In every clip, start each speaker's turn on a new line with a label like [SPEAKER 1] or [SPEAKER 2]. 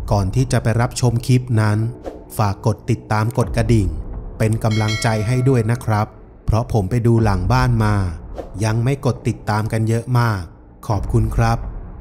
[SPEAKER 1] ก่อนที่จะไปรับชมคลิปนั้นฝากกดติดตามกดกระดิ่งเป็นกำลังใจให้ด้วยนะครับเพราะผมไปดูหลังบ้านมายังไม่กดติดตามกันเยอะมากขอบคุณครับ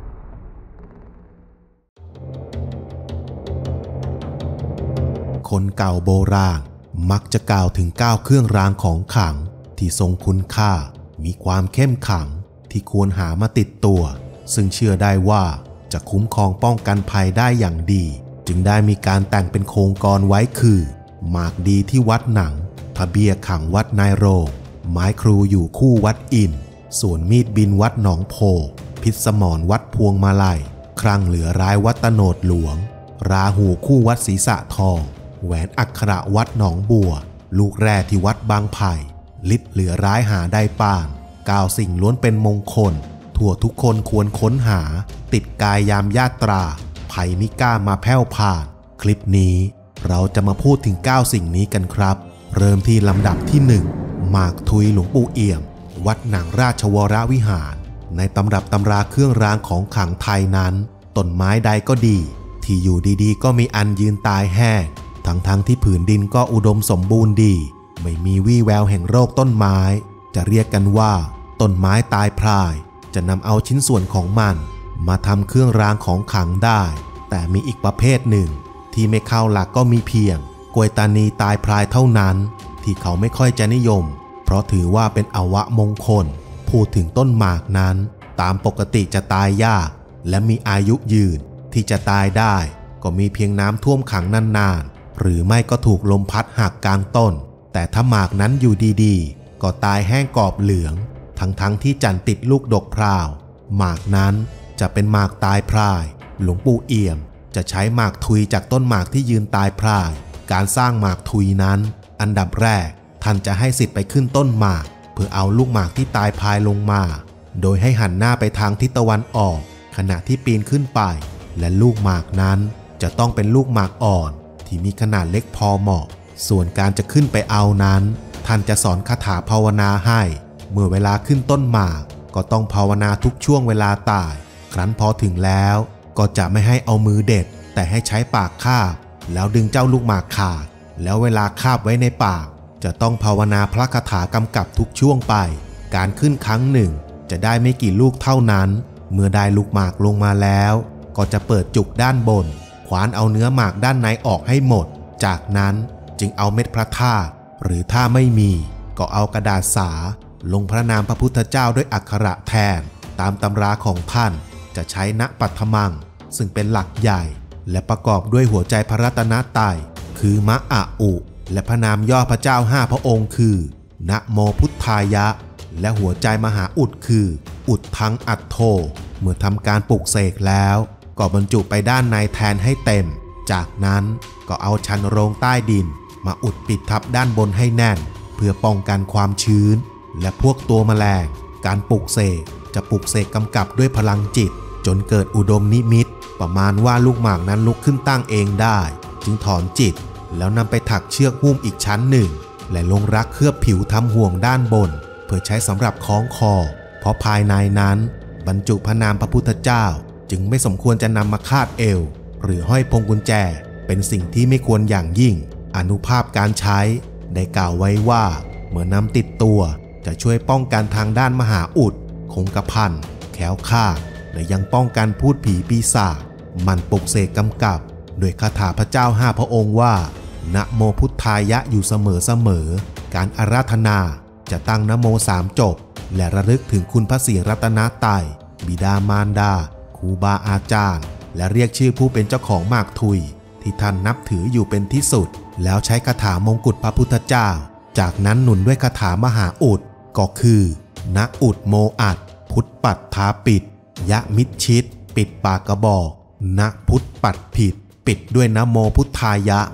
[SPEAKER 1] คนเก่าโบราณมักจะกล่าวถึง9เครื่องรางของขลังที่ทรงคุณค่ามีความเข้มขลังที่ควรหามาติดตัวซึ่งเชื่อได้ว่าจะคุ้มครองป้องกันภัยได้อย่างดีจึงได้มีการแต่งเป็นโครงกลไว้คือหมากดีที่วัดหนังพระเบี้ยขังวัดนายโรงไม้ครูอยู่คู่วัดอินส่วนมีดบินวัดหนองโพพิษสมรวัดพวงมาลัยครั่งเหลือร้ายวัดตโนดหลวงราหูคู่วัดศรีสะทองแหวนอักขระวัดหนองบัวลูกแร่ที่วัดบางไผ่ลิบเหลือร้ายหาได้ป่าน9สิ่งล้วนเป็นมงคลทั่วทุกคนควรค้นหาติดกายยามญาตราภัยมิกล้ามาแผ่วผ่านคลิปนี้เราจะมาพูดถึง9สิ่งนี้กันครับเริ่มที่ลำดับที่1หมากทุยหลวงปู่เอี่ยมวัดหนังราชวรวิหารในตำรับตำราเครื่องรางของขลังไทยนั้นต้นไม้ใดก็ดีที่อยู่ดีๆก็มีอันยืนตายแห้งทั้งที่ผืนดินก็อุดมสมบูรณ์ดีไม่มีวี่แววแห่งโรคต้นไม้จะเรียกกันว่าต้นไม้ตายพรายจะนำเอาชิ้นส่วนของมันมาทำเครื่องรางของขลังได้แต่มีอีกประเภทหนึ่งที่ไม่เข้าหลักก็มีเพียงกวยตานีตายพรายเท่านั้นที่เขาไม่ค่อยจะนิยมเพราะถือว่าเป็นอวมงคลพูดถึงต้นหมากนั้นตามปกติจะตายยากและมีอายุยืนที่จะตายได้ก็มีเพียงน้ำท่วมขังนานๆหรือไม่ก็ถูกลมพัดหักกลางต้นแต่ถ้าหมากนั้นอยู่ดีๆก็ตายแห้งกรอบเหลืองทั้งที่จันติดลูกดกพราวหมากนั้นจะเป็นหมากตายพรายหลวงปู่เอี่ยมจะใช้หมากทุยจากต้นหมากที่ยืนตายพรายการสร้างหมากทุยนั้นอันดับแรกท่านจะให้ศิษย์ไปขึ้นต้นหมากเพื่อเอาลูกหมากที่ตายพรายลงมาโดยให้หันหน้าไปทางทิศตะวันออกขณะที่ปีนขึ้นไปและลูกหมากนั้นจะต้องเป็นลูกหมากอ่อนที่มีขนาดเล็กพอเหมาะส่วนการจะขึ้นไปเอานั้นท่านจะสอนคาถาภาวนาให้เมื่อเวลาขึ้นต้นหมากก็ต้องภาวนาทุกช่วงเวลาตายครั้นพอถึงแล้วก็จะไม่ให้เอามือเด็ดแต่ให้ใช้ปากคาบแล้วดึงเจ้าลูกหมากขาดแล้วเวลาคาบไว้ในปากจะต้องภาวนาพระคาถากำกับทุกช่วงไปการขึ้นครั้งหนึ่งจะได้ไม่กี่ลูกเท่านั้นเมื่อได้ลูกหมากลงมาแล้วก็จะเปิดจุกด้านบนขวานเอาเนื้อหมากด้านในออกให้หมดจากนั้นจึงเอาเม็ดพระธาตุหรือถ้าไม่มีก็เอากระดาษสาลงพระนามพระพุทธเจ้าด้วยอักขระแทนตามตำราของท่านจะใช้ณปัทมังซึ่งเป็นหลักใหญ่และประกอบด้วยหัวใจพระรัตนตรัยคือมะอะอุและพระนามย่อพระเจ้า5พระองค์คือนะโมพุทธายะและหัวใจมหาอุดคืออุดทังอัตโธเมื่อทำการปลุกเสกแล้วก็บรรจุไปด้านในแทนให้เต็มจากนั้นก็เอาชันโรงใต้ดินมาอุดปิดทับด้านบนให้แน่นเพื่อป้องกันความชื้นและพวกตัวแมลงการปลุกเสกจะปลุกเสกกำกับด้วยพลังจิตจนเกิดอุดมนิมิตประมาณว่าลูกหมากนั้นลุกขึ้นตั้งเองได้จึงถอนจิตแล้วนำไปถักเชือกหุ้มอีกชั้นหนึ่งและลงรักเคลือบผิวทำห่วงด้านบนเพื่อใช้สำหรับคล้องคอเพราะภายในนั้นบรรจุพระนามพระพุทธเจ้าจึงไม่สมควรจะนำมาคาดเอวหรือห้อยพวงกุญแจเป็นสิ่งที่ไม่ควรอย่างยิ่งอานุภาพการใช้ได้กล่าวไว้ว่าเมื่อนำติดตัวจะช่วยป้องกันทางด้านมหาอุดคงกระพันแขวคาดและยังป้องกันพูดผีปีศาจมันปลุกเสกกำกับโดยคาถาพระเจ้า5พระองค์ว่านะโมพุทธายะอยู่เสมอการอาราธนาจะตั้งนะโม3จบและระลึกถึงคุณพระศรีรัตนตรัยบิดามารดาครูบาอาจารย์และเรียกชื่อผู้เป็นเจ้าของหมากทุยที่ท่านนับถืออยู่เป็นที่สุดแล้วใช้คาถามงกุฎพระพุทธเจ้าจากนั้นหนุนด้วยคาถามหาอุดก็คือนะอุดโมอัดพุทธปัตถาปิดยะมิดชิดปิดปากกระบอกนะพุทธปัดผิดปิดด้วยนะโมพุทธายะ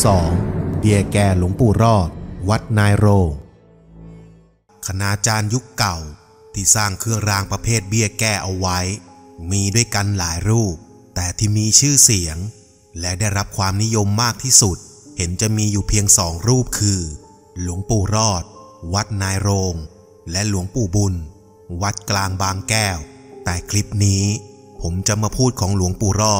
[SPEAKER 1] 2. เดียแก่หลวงปู่รอดวัดนายโรงคณาจารย์ยุคเก่าที่สร้างเครื่องรางประเภทเบี้ยแก้เอาไว้มีด้วยกันหลายรูปแต่ที่มีชื่อเสียงและได้รับความนิยมมากที่สุดเห็นจะมีอยู่เพียง2รูปคือหลวงปู่รอดวัดนายโรงและหลวงปู่บุญวัดกลางบางแก้วแต่คลิปนี้ผมจะมาพูดของหลวงปู่รอด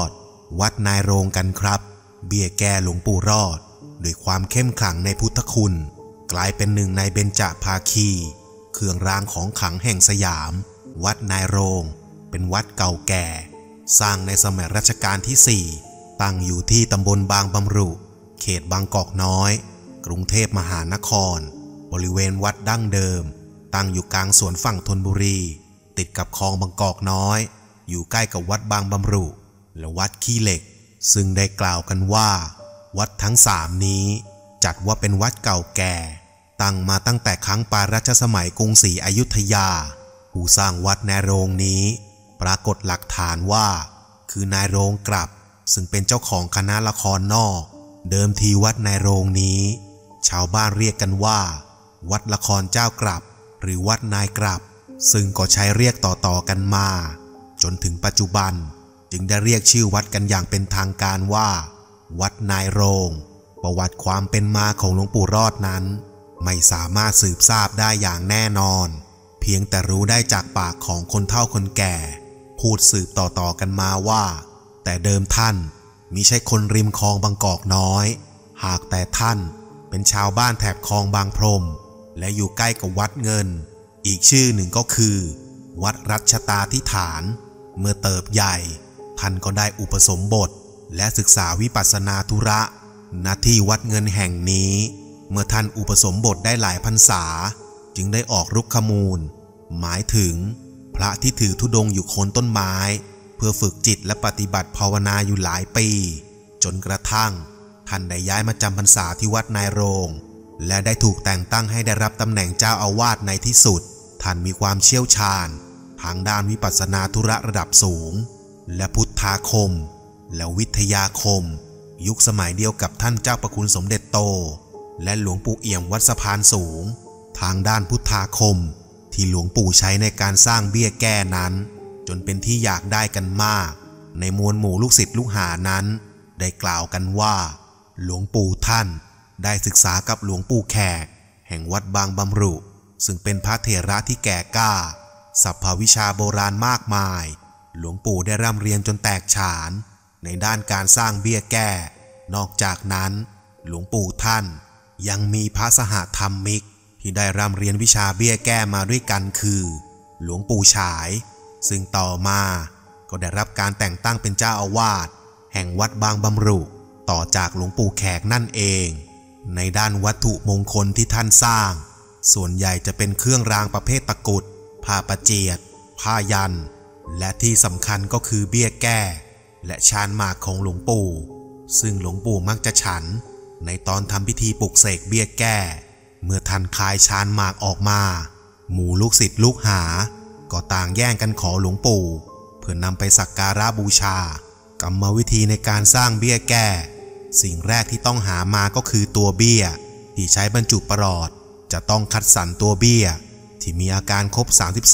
[SPEAKER 1] วัดนายโรงกันครับเบี้ยแก้หลวงปู่รอดด้วยความเข้มขลังในพุทธคุณกลายเป็นหนึ่งในเบญจภาคีเครื่องรางของขลังแห่งสยามวัดนายโรงเป็นวัดเก่าแก่สร้างในสมัยรัชกาลที่4ตั้งอยู่ที่ตำบลบางบำรุเขตบางกอกน้อยกรุงเทพมหานครบริเวณวัดดั้งเดิมตั้งอยู่กลางสวนฝั่งธนบุรีติดกับคลองบางกอกน้อยอยู่ใกล้กับวัดบางบำรุและวัดขี้เหล็กซึ่งได้กล่าวกันว่าวัดทั้ง3นี้จัดว่าเป็นวัดเก่าแก่ตั้งมาตั้งแต่ครั้งปารัชสมัยกรุงศรีอยุธยาผู้สร้างวัดนายโรงนี้ปรากฏหลักฐานว่าคือนายโรงกลับซึ่งเป็นเจ้าของคณะละครนอกเดิมทีวัดนายโรงนี้ชาวบ้านเรียกกันว่าวัดละครเจ้ากลับหรือวัดนายกลับซึ่งก็ใช้เรียกต่อๆกันมาจนถึงปัจจุบันจึงได้เรียกชื่อวัดกันอย่างเป็นทางการว่าวัดนายโรงประวัติความเป็นมาของหลวงปู่รอดนั้นไม่สามารถสืบทราบได้อย่างแน่นอนเพียงแต่รู้ได้จากปากของคนเฒ่าคนแก่พูดสืบต่อๆกันมาว่าแต่เดิมท่านมิใช่คนริมคลองบางกอกน้อยหากแต่ท่านเป็นชาวบ้านแถบคลองบางพรมและอยู่ใกล้กับวัดเงินอีกชื่อหนึ่งก็คือวัดรัชตาธิฐานเมื่อเติบใหญ่ท่านก็ได้อุปสมบทและศึกษาวิปัสสนาธุระณที่วัดเงินแห่งนี้เมื่อท่านอุปสมบทได้หลายพรรษาจึงได้ออกรุกขมูลหมายถึงพระที่ถือธุดงค์อยู่โคนต้นไม้เพื่อฝึกจิตและปฏิบัติภาวนาอยู่หลายปีจนกระทั่งท่านได้ย้ายมาจำพรรษาที่วัดนายโรงและได้ถูกแต่งตั้งให้ได้รับตำแหน่งเจ้าอาวาสในที่สุดท่านมีความเชี่ยวชาญทางด้านวิปัสสนาธุระระดับสูงและพุทธาคมและวิทยาคมยุคสมัยเดียวกับท่านเจ้าประคุณสมเด็จโตและหลวงปู่เอี่ยมวัดสะพานสูงทางด้านพุทธาคมที่หลวงปู่ใช้ในการสร้างเบี้ยแก้นั้นจนเป็นที่อยากได้กันมากในมวลหมู่ลูกศิษย์ลูกหานั้นได้กล่าวกันว่าหลวงปู่ท่านได้ศึกษากับหลวงปู่แขกแห่งวัดบางบำรุซึ่งเป็นพระเถระที่แก่กล้าสรรพวิชาโบราณมากมายหลวงปู่ได้ร่ำเรียนจนแตกฉานในด้านการสร้างเบี้ยแก้นอกจากนั้นหลวงปู่ท่านยังมีพระสหธรรมิกที่ได้ร่ำเรียนวิชาเบี้ยแก้มาด้วยกันคือหลวงปู่ฉายซึ่งต่อมาก็ได้รับการแต่งตั้งเป็นเจ้าอาวาสแห่งวัดบางบำรุต่อจากหลวงปู่แขกนั่นเองในด้านวัตถุมงคลที่ท่านสร้างส่วนใหญ่จะเป็นเครื่องรางประเภทตะกรุดผ้าประเจียดผ้ายันและที่สำคัญก็คือเบี้ยแก้และชานหมากของหลวงปู่ซึ่งหลวงปู่มักจะฉันในตอนทำพิธีปลุกเสกเบี้ยแก้เมื่อท่านคายชานหมากออกมาหมู่ลูกศิษย์ลูกหาก็ต่างแย่งกันขอหลวงปู่เพื่อนำไปสักการะบูชากรรมวิธีในการสร้างเบี้ยแก้สิ่งแรกที่ต้องหามาก็คือตัวเบี้ยที่ใช้บรรจุประหลอดจะต้องคัดสรรตัวเบี้ยที่มีอาการครบ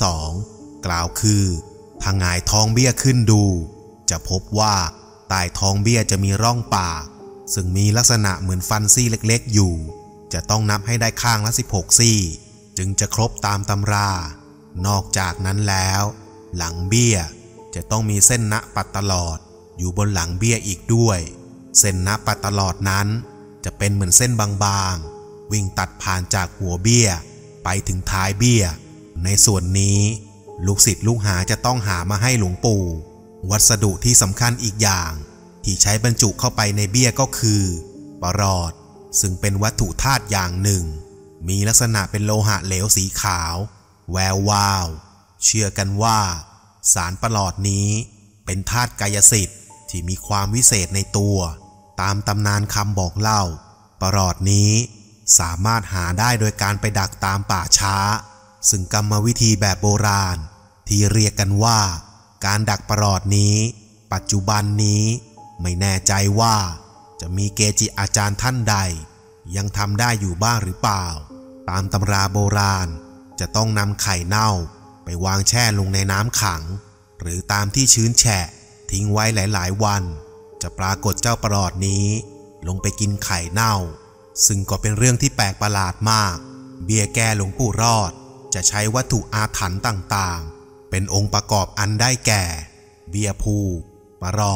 [SPEAKER 1] 32กล่าวคือถ้าหงายท้องเบี้ยขึ้นดูจะพบว่าใต้ท้องเบี้ยจะมีร่องปากซึ่งมีลักษณะเหมือนฟันซี่เล็กๆอยู่จะต้องนับให้ได้ข้างละ16ซี่จึงจะครบตามตำรานอกจากนั้นแล้วหลังเบี้ยจะต้องมีเส้นณปัดตลอดอยู่บนหลังเบี้ยอีกด้วยเส้นณปัดตลอดนั้นจะเป็นเหมือนเส้นบางๆวิ่งตัดผ่านจากหัวเบี้ยไปถึงท้ายเบี้ยในส่วนนี้ลูกศิษย์ลูกหาจะต้องหามาให้หลวงปู่วัสดุที่สำคัญอีกอย่างที่ใช้บรรจุเข้าไปในเบี้ยก็คือประหลอดซึ่งเป็นวัตถุธาตุอย่างหนึ่งมีลักษณะเป็นโลหะเหลวสีขาวแวววาวเชื่อกันว่าสารประหลอดนี้เป็นธาตุกายสิทธิ์ที่มีความวิเศษในตัวตามตำนานคำบอกเล่าประหลอดนี้สามารถหาได้โดยการไปดักตามป่าช้าซึ่งกรรมวิธีแบบโบราณที่เรียกกันว่าการดักประหลอดนี้ปัจจุบันนี้ไม่แน่ใจว่าจะมีเกจิอาจารย์ท่านใดยังทำได้อยู่บ้างหรือเปล่าตามตำราโบราณจะต้องนำไข่เน่าไปวางแช่ลงในน้ำขังหรือตามที่ชื้นแฉะทิ้งไว้หลายๆวันจะปรากฏเจ้าประหลอดนี้ลงไปกินไข่เน่าซึ่งก็เป็นเรื่องที่แปลกประหลาดมากเบี้ยแก้หลวงปู่รอดจะใช้วัตถุอาถรรพ์ต่างๆเป็นองค์ประกอบอันได้แก่เบี้ยภูประหลอด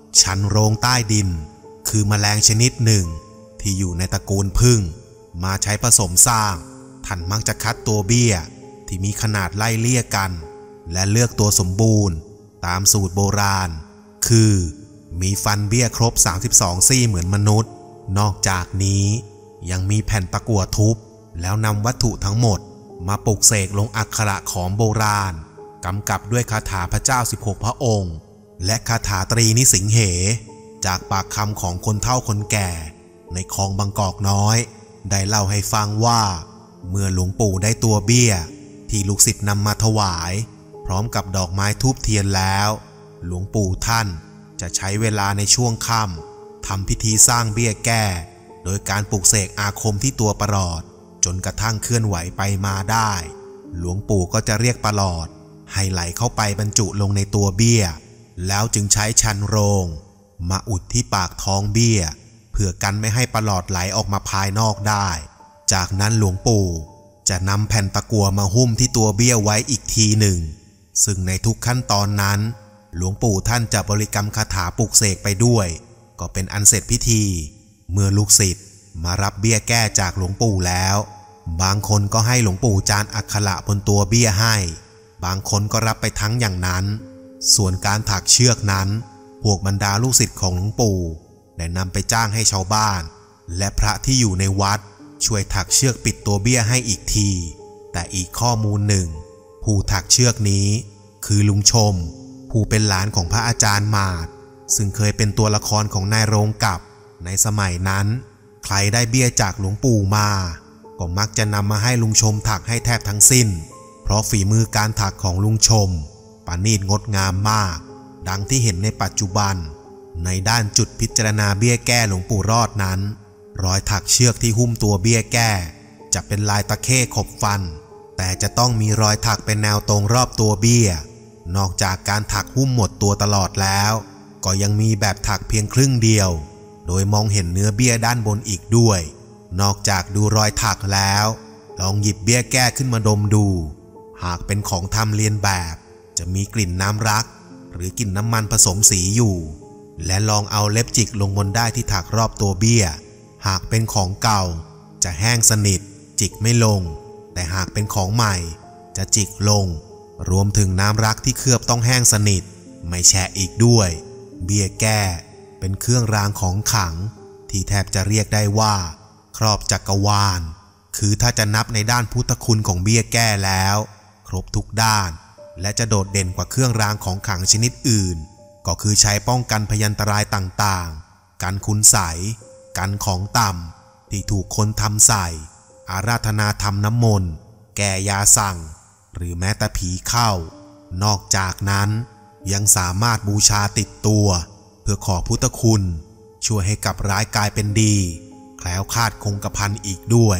[SPEAKER 1] ชันโรงใต้ดินคือแมลงชนิดหนึ่งที่อยู่ในตระกูลผึ้งมาใช้ผสมสร้างท่านมักจะคัดตัวเบี้ยที่มีขนาดไล่เลี่ยกันและเลือกตัวสมบูรณ์ตามสูตรโบราณคือมีฟันเบี้ยครบ32ซี่เหมือนมนุษย์นอกจากนี้ยังมีแผ่นตะกั่วทุบแล้วนำวัตถุทั้งหมดมาปลุกเสกลงอักขระของโบราณกำกับด้วยคาถาพระเจ้า16พระองค์และคาถาตรีนิสิงเหจากปากคำของคนเฒ่าคนแก่ในคลองบางกอกน้อยได้เล่าให้ฟังว่าเมื่อหลวงปู่ได้ตัวเบี้ยที่ลูกศิษย์นำมาถวายพร้อมกับดอกไม้ธูปเทียนแล้วหลวงปู่ท่านจะใช้เวลาในช่วงค่ำทำพิธีสร้างเบี้ยแก้โดยการปลุกเสกอาคมที่ตัวประหลอดจนกระทั่งเคลื่อนไหวไปมาได้หลวงปู่ก็จะเรียกประหลอดให้ไหลเข้าไปบรรจุลงในตัวเบี้ยแล้วจึงใช้ชันโรงมาอุดที่ปากท้องเบี้ยเพื่อกันไม่ให้ประหลอดไหลออกมาภายนอกได้จากนั้นหลวงปู่จะนำแผ่นตะกั่วมาหุ้มที่ตัวเบี้ยไว้อีกทีหนึ่งซึ่งในทุกขั้นตอนนั้นหลวงปู่ท่านจะบริกรรมคาถาปลุกเสกไปด้วยก็เป็นอันเสร็จพิธีเมื่อลูกศิษย์มารับเบี้ยแก้จากหลวงปู่แล้วบางคนก็ให้หลวงปู่จานอักขระบนตัวเบี้ยให้บางคนก็รับไปทั้งอย่างนั้นส่วนการถักเชือกนั้นพวกบรรดาลูกศิษย์ของหลวงปู่ได้นำไปจ้างให้ชาวบ้านและพระที่อยู่ในวัดช่วยถักเชือกปิดตัวเบี้ยให้อีกทีแต่อีกข้อมูลหนึ่งผู้ถักเชือกนี้คือลุงชมผู้เป็นหลานของพระอาจารย์มาศซึ่งเคยเป็นตัวละครของนายโรงกับในสมัยนั้นใครได้เบี้ยจากหลวงปู่มาก็มักจะนำมาให้ลุงชมถักให้แทบทั้งสิ้นเพราะฝีมือการถักของลุงชมประณีตงดงามมากดังที่เห็นในปัจจุบันในด้านจุดพิจารณาเบี้ยแก้หลวงปู่รอดนั้นรอยถักเชือกที่หุ้มตัวเบี้ยแก้จะเป็นลายตะเข้ขบฟันแต่จะต้องมีรอยถักเป็นแนวตรงรอบตัวเบี้ยนอกจากการถักหุ้มหมดตัวตลอดแล้วก็ยังมีแบบถักเพียงครึ่งเดียวโดยมองเห็นเนื้อเบี้ยด้านบนอีกด้วยนอกจากดูรอยถักแล้วลองหยิบเบี้ยแก้ขึ้นมาดมดูหากเป็นของทำเลียนแบบจะมีกลิ่นน้ำรักหรือกลิ่นน้ำมันผสมสีอยู่และลองเอาเล็บจิกลงบนได้ที่ถักรอบตัวเบี้ยหากเป็นของเก่าจะแห้งสนิทจิกไม่ลงแต่หากเป็นของใหม่จะจิกลงรวมถึงน้ำรักที่เคลือบต้องแห้งสนิทไม่แฉะอีกด้วยเบี้ยแก้เป็นเครื่องรางของขลังที่แทบจะเรียกได้ว่าครอบจักรวาลคือถ้าจะนับในด้านพุทธคุณของเบี้ยแก้แล้วครบทุกด้านและจะโดดเด่นกว่าเครื่องรางของขลังชนิดอื่นก็คือใช้ป้องกันพยันตรายต่างๆกันคุณไสยกันของต่ำที่ถูกคนทำใส่อาราธนาทำน้ำมนต์แก้ยาสั่งหรือแม้แต่ผีเข้านอกจากนั้นยังสามารถบูชาติดตัวเพื่อขอพุทธคุณช่วยให้กลับร้ายกลายเป็นดีแคล้วคลาดคงกระพันอีกด้วย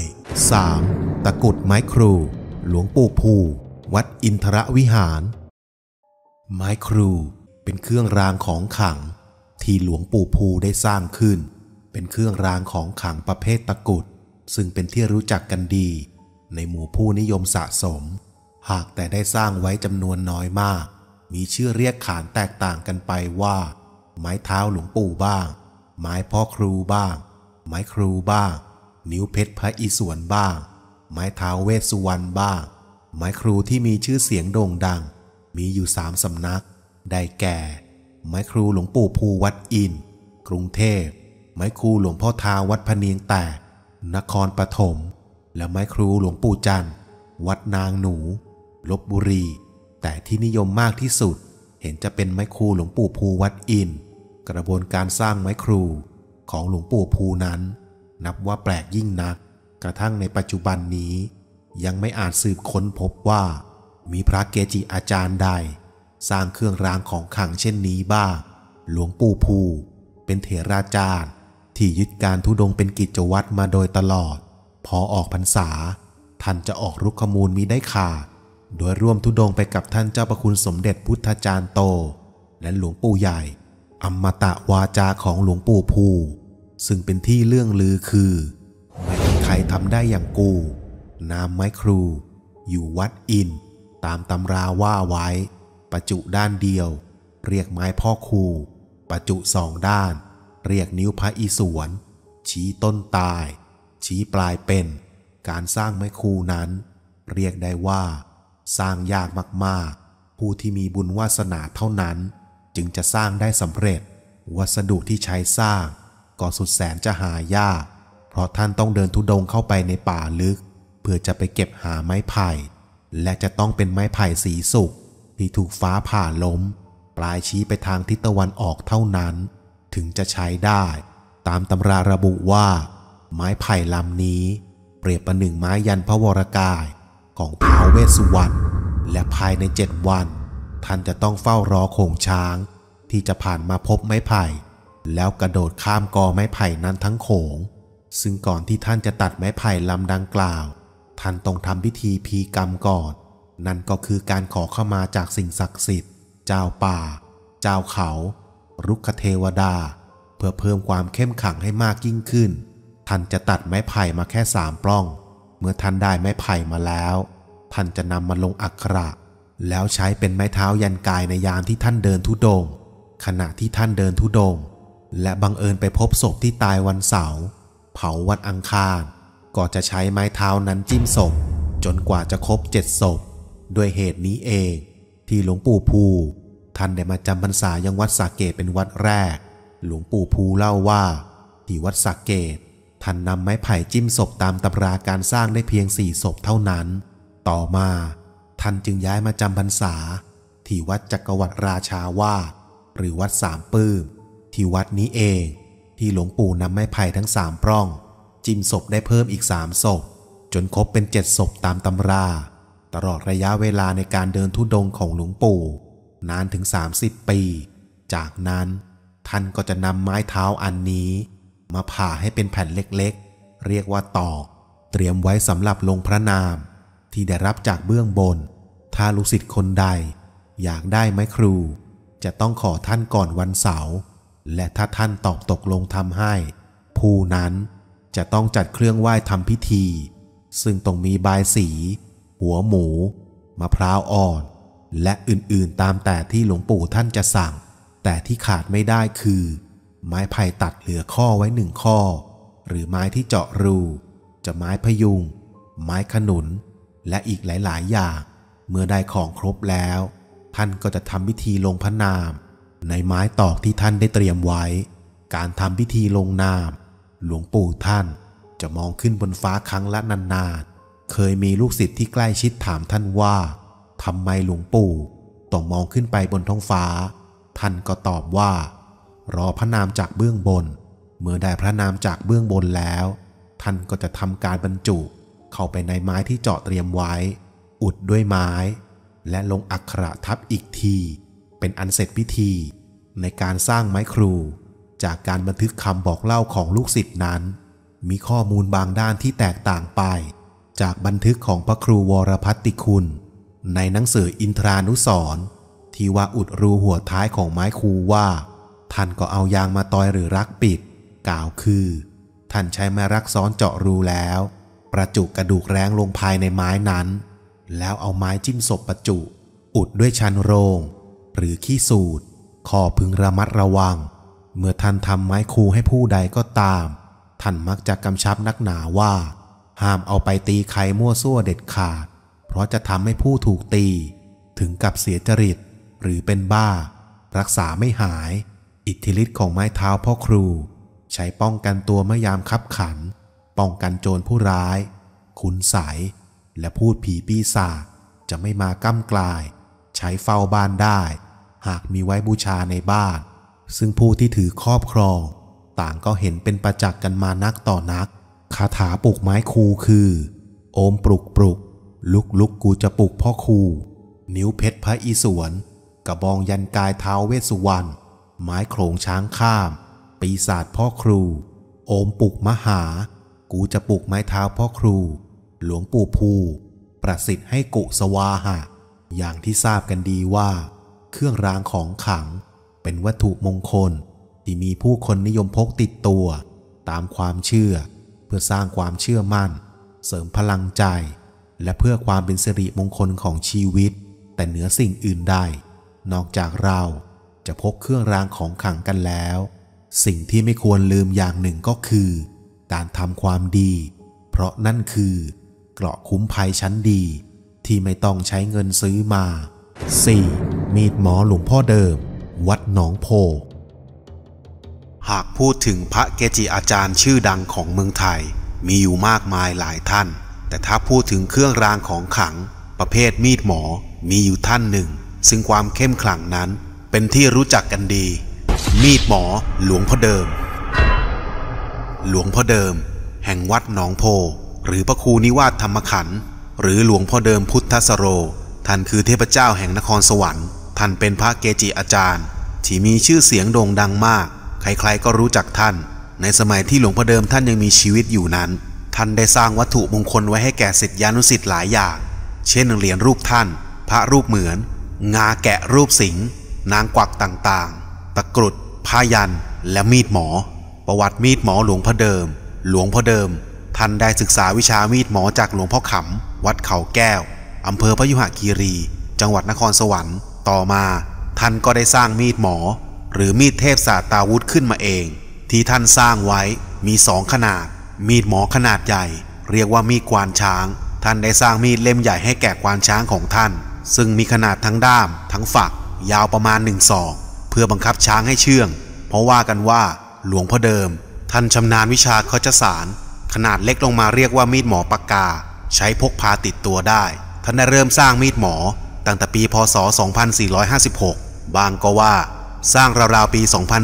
[SPEAKER 1] 3. ตะกรุดไม้ครูหลวงปู่ภูวัดอินทรวิหารไม้ครูเป็นเครื่องรางของขลังที่หลวงปู่ภูได้สร้างขึ้นเป็นเครื่องรางของขลังประเภทตะกรุดซึ่งเป็นที่รู้จักกันดีในหมู่ผู้นิยมสะสมหากแต่ได้สร้างไว้จำนวนน้อยมากมีชื่อเรียกขานแตกต่างกันไปว่าไม้เท้าหลวงปู่บ้างไม้พ่อครูบ้างไม้ครูบ้างนิ้วเพชรพระอิศวรบ้างไม้เท้าเวสสุวรรณบ้างไม้ครูที่มีชื่อเสียงโด่งดังมีอยู่3 สำนักได้แก่ไม้ครูหลวงปู่ภูวัดอินทร์กรุงเทพไม้ครูหลวงพ่อทาวัดพะเนียงแตกนครปฐมและไม้ครูหลวงปู่จันทร์วัดนางหนูลพบุรีแต่ที่นิยมมากที่สุดเห็นจะเป็นไม้ครูหลวงปู่ภูวัดอินทร์กระบวนการสร้างไม้ครูของหลวงปู่ภูนั้นนับว่าแปลกยิ่งนักกระทั่งในปัจจุบันนี้ยังไม่อาจสืบค้นพบว่ามีพระเกจิอาจารย์ใดสร้างเครื่องรางของขลังเช่นนี้บ้างหลวงปู่ภูเป็นเถราจารย์ที่ยึดการธุดงค์เป็นกิจวัตรมาโดยตลอดพอออกพรรษาท่านจะออกรุกขมูลมิได้ขาดโดยร่วมธุดงค์ไปกับท่านเจ้าประคุณสมเด็จพุทธจารย์โตและหลวงปู่ใหญ่อมตะวาจาของหลวงปู่ภูซึ่งเป็นที่เรื่องลือคือไม่มีใครทำได้อย่างกูนามไม้ครูอยู่วัดอินตามตำราว่าไว้ประจุด้านเดียวเรียกไม้พ่อครูประจุสองด้านเรียกนิ้วพระอิศวรชี้ต้นตายชี้ปลายเป็นการสร้างไม้คูนั้นเรียกได้ว่าสร้างยากมากๆผู้ที่มีบุญวาสนาเท่านั้นจึงจะสร้างได้สำเร็จวัสดุที่ใช้สร้างก็สุดแสนจะหายากเพราะท่านต้องเดินธุดงค์เข้าไปในป่าลึกเพื่อจะไปเก็บหาไม้ไผ่และจะต้องเป็นไม้ไผ่สีสุกที่ถูกฟ้าผ่าล้มปลายชี้ไปทางทิศตะวันออกเท่านั้นถึงจะใช้ได้ตามตำราระบุว่าไม้ไผ่ลำนี้เปรียบประหนึ่งไม้ยันพระวรกายของท้าวเวสสุวรรณและภายใน7 วันท่านจะต้องเฝ้ารอโขงช้างที่จะผ่านมาพบไม้ไผ่แล้วกระโดดข้ามกอไม้ไผ่นั้นทั้งโขงซึ่งก่อนที่ท่านจะตัดไม้ไผ่ลำดังกล่าวท่านต้องทำพิธีพีกรรมก่อนนั่นก็คือการขอเข้ามาจากสิ่งศักดิ์สิทธิ์เจ้าป่าเจ้าเขารุกขเทวดาเพื่อเพิ่มความเข้มขลังให้มากยิ่งขึ้นท่านจะตัดไม้ไผ่มาแค่3 ปล้องเมื่อท่านได้ไม้ไผ่มาแล้วท่านจะนำมาลงอักขระแล้วใช้เป็นไม้เท้ายันกายในยามที่ท่านเดินธุดงค์ขณะที่ท่านเดินธุดงค์และบังเอิญไปพบศพที่ตายวันเสาร์เผาวันอังคารก็จะใช้ไม้เท้านั้นจิ้มศพจนกว่าจะครบ7 ศพด้วยเหตุนี้เองที่หลวงปู่ภูท่านได้มาจำพรรษายังวัดสระเกษเป็นวัดแรกหลวงปู่ภูเล่าว่าที่วัดสระเกษท่านนำไม้ไผ่จิ้มศพตามตำราการสร้างได้เพียง4 ศพเท่านั้นต่อมาท่านจึงย้ายมาจำพรรษาที่วัดจักรวรรดิราชาวาสหรือวัดสามปื้มที่วัดนี้เองที่หลวงปู่นำไม้ไผ่ทั้ง3 ปล้องจิ้มศพได้เพิ่มอีก3 ศพจนครบเป็น7 ศพตามตำราตลอดระยะเวลาในการเดินธุดงค์ของหลวงปู่นานถึง30 ปีจากนั้นท่านก็จะนำไม้เท้าอันนี้มาผ่าให้เป็นแผ่นเล็กๆเรียกว่าตอกเตรียมไว้สำหรับลงพระนามที่ได้รับจากเบื้องบนถ้าลูกศิษย์คนใดอยากได้ไม้ครูจะต้องขอท่านก่อนวันเสาร์และถ้าท่านตอบตกลงทำให้ผู้นั้นจะต้องจัดเครื่องไหว้ทำพิธีซึ่งต้องมีบายสีหัวหมูมะพร้าวอ่อนและอื่นๆตามแต่ที่หลวงปู่ท่านจะสั่งแต่ที่ขาดไม่ได้คือไม้ไผ่ตัดเหลือข้อไว้1 ข้อหรือไม้ที่เจาะรูจะไม้พยุงไม้ขนุนและอีกหลายๆอย่างเมื่อได้ของครบแล้วท่านก็จะทำพิธีลงพระนามในไม้ตอกที่ท่านได้เตรียมไว้การทำพิธีลงนามหลวงปู่ท่านจะมองขึ้นบนฟ้าครั้งละนานๆเคยมีลูกศิษย์ที่ใกล้ชิดถามท่านว่าทำไมหลวงปู่ต้องมองขึ้นไปบนท้องฟ้าท่านก็ตอบว่ารอพระนามจากเบื้องบนเมื่อได้พระนามจากเบื้องบนแล้วท่านก็จะทำการบรรจุเข้าไปในไม้ที่เจาะเตรียมไว้อุดด้วยไม้และลงอักขระทับอีกทีเป็นอันเสร็จพิธีในการสร้างไม้ครูจากการบันทึกคำบอกเล่าของลูกศิษย์นั้นมีข้อมูลบางด้านที่แตกต่างไปจากบันทึกของพระครูวรภัตติคุณในหนังสืออินทรานุสรณ์ที่ว่าอุดรูหัวท้ายของไม้ครูว่าท่านก็เอายางมาตอยหรือรักปิดกล่าวคือท่านใช้ไม้รักซ้อนเจาะรูแล้วประจุกระดูกแร้งลงภายในไม้นั้นแล้วเอาไม้จิ้มศพประจุอุดด้วยชันโรงหรือขี้สูตรข้อพึงระมัดระวังเมื่อท่านทำไม้ครูให้ผู้ใดก็ตามท่านมักจะกำชับนักหนาว่าห้ามเอาไปตีใครมั่วซั่วเด็ดขาดเพราะจะทำให้ผู้ถูกตีถึงกับเสียจริตหรือเป็นบ้ารักษาไม่หายอิทธิฤทธิ์ของไม้เท้าพ่อครูใช้ป้องกันตัวเมื่อยามคับขันป้องกันโจรผู้ร้ายคุณไสยและพูดผีปีศาจจะไม่มาก้ำกลายใช้เฝ้าบ้านได้หากมีไว้บูชาในบ้านซึ่งผู้ที่ถือครอบครองต่างก็เห็นเป็นประจักษ์กันมานักต่อนักคาถาปลุกไม้ครูคือโอมปลุกปลุกลุกกูจะปลุกพ่อครูนิ้วเพชรพระอิศวรกระบองยันกายท้าวเวสสุวรรณไม้โขลงช้างข้ามปีศาจพ่อครูโอมปลุกมหากูจะปลุกไม้เท้าพ่อครูหลวงปู่ภูประสิทธิ์ให้กุสวาหะอย่างที่ทราบกันดีว่าเครื่องรางของขลังเป็นวัตถุมงคลที่มีผู้คนนิยมพกติดตัวตามความเชื่อเพื่อสร้างความเชื่อมั่นเสริมพลังใจและเพื่อความเป็นสิริมงคลของชีวิตแต่เหนือสิ่งอื่นใดนอกจากเราจะพกเครื่องรางของขลังกันแล้วสิ่งที่ไม่ควรลืมอย่างหนึ่งก็คือการทำความดีเพราะนั่นคือเกราะคุ้มภัยชั้นดีที่ไม่ต้องใช้เงินซื้อมา 4. มีดหมอหลวงพ่อเดิมวัดหนองโพหากพูดถึงพระเกจิอาจารย์ชื่อดังของเมืองไทยมีอยู่มากมายหลายท่านแต่ถ้าพูดถึงเครื่องรางของขลังประเภทมีดหมอมีอยู่ท่านหนึ่งซึ่งความเข้มขลังนั้นเป็นที่รู้จักกันดีมีดหมอหลวงพ่อเดิมหลวงพ่อเดิมแห่งวัดหนองโพหรือพระครูนิวาสธรรมขันธ์หรือหลวงพ่อเดิมพุทธสโรท่านคือเทพเจ้าแห่งนครสวรรค์ท่านเป็นพระเกจิอาจารย์ที่มีชื่อเสียงโด่งดังมากใครๆก็รู้จักท่านในสมัยที่หลวงพ่อเดิมท่านยังมีชีวิตอยู่นั้นท่านได้สร้างวัตถุมงคลไว้ให้แก่ศิษยานุศิษย์หลายอย่างเช่นเหรียญรูปท่านพระรูปเหมือนงาแกะรูปสิงห์นางกวักต่างๆตะกรุดผ้ายันและมีดหมอประวัติมีดหมอหลวงพ่อเดิมหลวงพ่อเดิมท่านได้ศึกษาวิชามีดหมอจากหลวงพ่อขำวัดเขาแก้วอำเภอพยุหคีรีจังหวัดนครสวรรค์ต่อมาท่านก็ได้สร้างมีดหมอหรือมีดเทพศาสตราวุธขึ้นมาเองที่ท่านสร้างไว้มี2ขนาดมีดหมอขนาดใหญ่เรียกว่ามีดกวานช้างท่านได้สร้างมีดเล่มใหญ่ให้แก่กวานช้างของท่านซึ่งมีขนาดทั้งด้ามทั้งฝักยาวประมาณ1 ศอกเพื่อบังคับช้างให้เชื่องเพราะว่ากันว่าหลวงพ่อเดิมท่านชำนาญวิชาฆชสารขนาดเล็กลงมาเรียกว่ามีดหมอปากกาใช้พกพาติดตัวได้ท่านได้เริ่มสร้างมีดหมอตั้งแต่ปีพ.ศ. 2456บางก็ว่าสร้างราวๆปี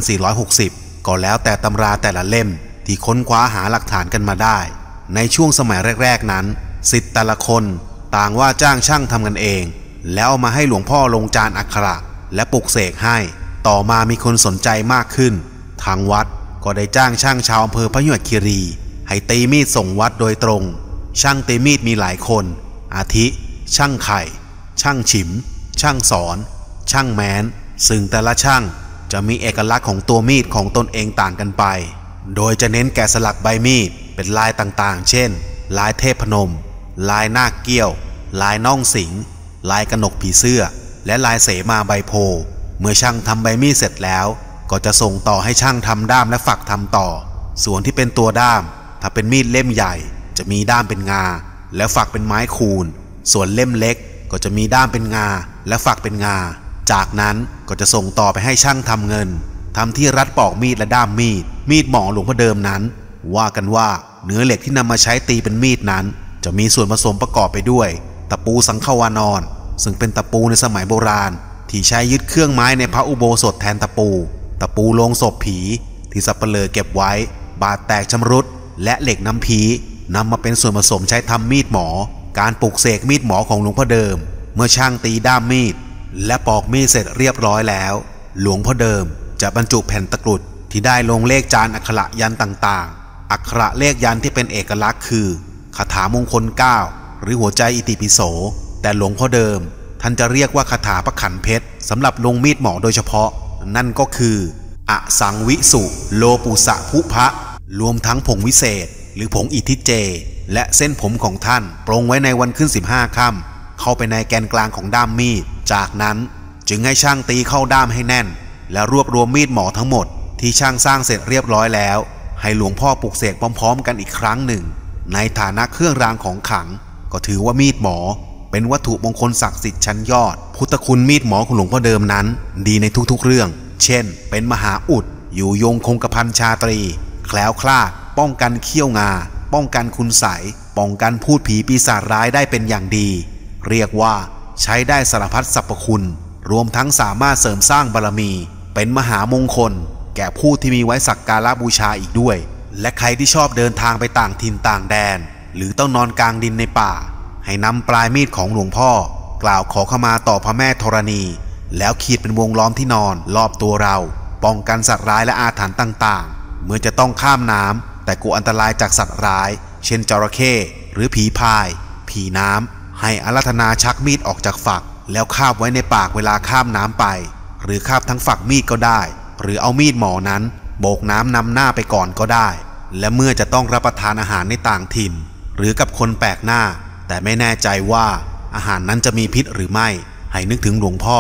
[SPEAKER 1] 2460ก็แล้วแต่ตำราแต่ละเล่มที่ค้นคว้าหาหลักฐานกันมาได้ในช่วงสมัยแรกๆนั้นศิษย์แต่ละคนต่างว่าจ้างช่างทำกันเองแล้วเอามาให้หลวงพ่อลงจานอักขระและปลุกเสกให้ต่อมามีคนสนใจมากขึ้นทางวัดก็ได้จ้างช่างชาวอำเภอพยุหคีรีให้ตีมีดส่งวัดโดยตรงช่างตีมีดมีหลายคนอาทิช่างไข่ช่างฉิมช่างสอนช่างแม้นซึ่งแต่ละช่างจะมีเอกลักษณ์ของตัวมีดของตนเองต่างกันไปโดยจะเน้นแกะสลักใบมีดเป็นลายต่างๆเช่นลายเทพพนมลายนาคเกี้ยวลายน่องสิงลายกนกผีเสื้อและลายเสมาใบโพเมื่อช่างทำใบมีดเสร็จแล้วก็จะส่งต่อให้ช่างทำด้ามและฝักทำต่อส่วนที่เป็นตัวด้ามถ้าเป็นมีดเล่มใหญ่จะมีด้ามเป็นงาและฝักเป็นไม้คูนส่วนเล่มเล็กก็จะมีด้ามเป็นงาและฝักเป็นงาจากนั้นก็จะส่งต่อไปให้ช่างทำเงินทำที่รัดปอกมีดและด้ามมีดหมอหลวงพ่อเดิมนั้นว่ากันว่าเนื้อเหล็กที่นำมาใช้ตีเป็นมีดนั้นจะมีส่วนผสมประกอบไปด้วยตะปูสังขวานอนซึ่งเป็นตะปูในสมัยโบราณที่ใช้ยึดเครื่องไม้ในพระอุโบสถแทนตะปูโลงศพผีที่สัปเหร่อเก็บไว้บาดแตกชำรุดและเหล็กน้ำผีนำมาเป็นส่วนผสมใช้ทำมีดหมอการปลุกเสกมีดหมอของหลวงพ่อเดิมเมื่อช่างตีด้ามมีดและปอกมีดเสร็จเรียบร้อยแล้วหลวงพ่อเดิมจะบรรจุแผ่นตะกรุดที่ได้ลงเลขจานอักขระยันต่างๆอักขระเลขยันที่เป็นเอกลักษณ์คือคาถามงคล9หรือหัวใจอิติปิโสแต่หลวงพ่อเดิมท่านจะเรียกว่าคาถาพระขันเพชรสำหรับลงมีดหมอโดยเฉพาะนั่นก็คืออสังวิสุโลปุสะภุพะรวมทั้งผงวิเศษหรือผงอิทธิเจและเส้นผมของท่านปรงไว้ในวันขึ้น15 ค่ำเข้าไปในแกนกลางของด้ามมีดจากนั้นจึงให้ช่างตีเข้าด้ามให้แน่นและรวบรวมมีดหมอทั้งหมดที่ช่างสร้างเสร็จเรียบร้อยแล้วให้หลวงพ่อปลุกเสกพร้อมๆกันอีกครั้งหนึ่งในฐานะเครื่องรางของขลังก็ถือว่ามีดหมอเป็นวัตถุมงคลศักดิ์สิทธิ์ชั้นยอดพุทธคุณมีดหมอของหลวงพ่อเดิมนั้นดีในทุกๆเรื่องเช่นเป็นมหาอุดอยู่ยงคงกระพันชาตรีแคล้วคลาดป้องกันเขี้ยวงาป้องกันคุณไสยป้องกันพูดผีปีศาจร้ายได้เป็นอย่างดีเรียกว่าใช้ได้สารพัดสรรพคุณรวมทั้งสามารถเสริมสร้างบารมีเป็นมหามงคลแก่ผู้ที่มีไว้สักการะบูชาอีกด้วยและใครที่ชอบเดินทางไปต่างถิ่นต่างแดนหรือต้องนอนกลางดินในป่าให้นำปลายมีดของหลวงพ่อกล่าวขอขมาต่อพระแม่ธรณีแล้วขีดเป็นวงล้อมที่นอนรอบตัวเราป้องกันสัตว์ร้ายและอาถรรพ์ต่างๆเมื่อจะต้องข้ามน้ำแต่กลัวอันตรายจากสัตว์ร้ายเช่นจระเข้หรือผีพายผีน้ำให้อาราธนาชักมีดออกจากฝักแล้วคาบไว้ในปากเวลาข้ามน้ำไปหรือคาบทั้งฝักมีดก็ได้หรือเอามีดหมอนั้นโบกน้ำนำหน้าไปก่อนก็ได้และเมื่อจะต้องรับประทานอาหารในต่างถิ่นหรือกับคนแปลกหน้าแต่ไม่แน่ใจว่าอาหารนั้นจะมีพิษหรือไม่ให้นึกถึงหลวงพ่อ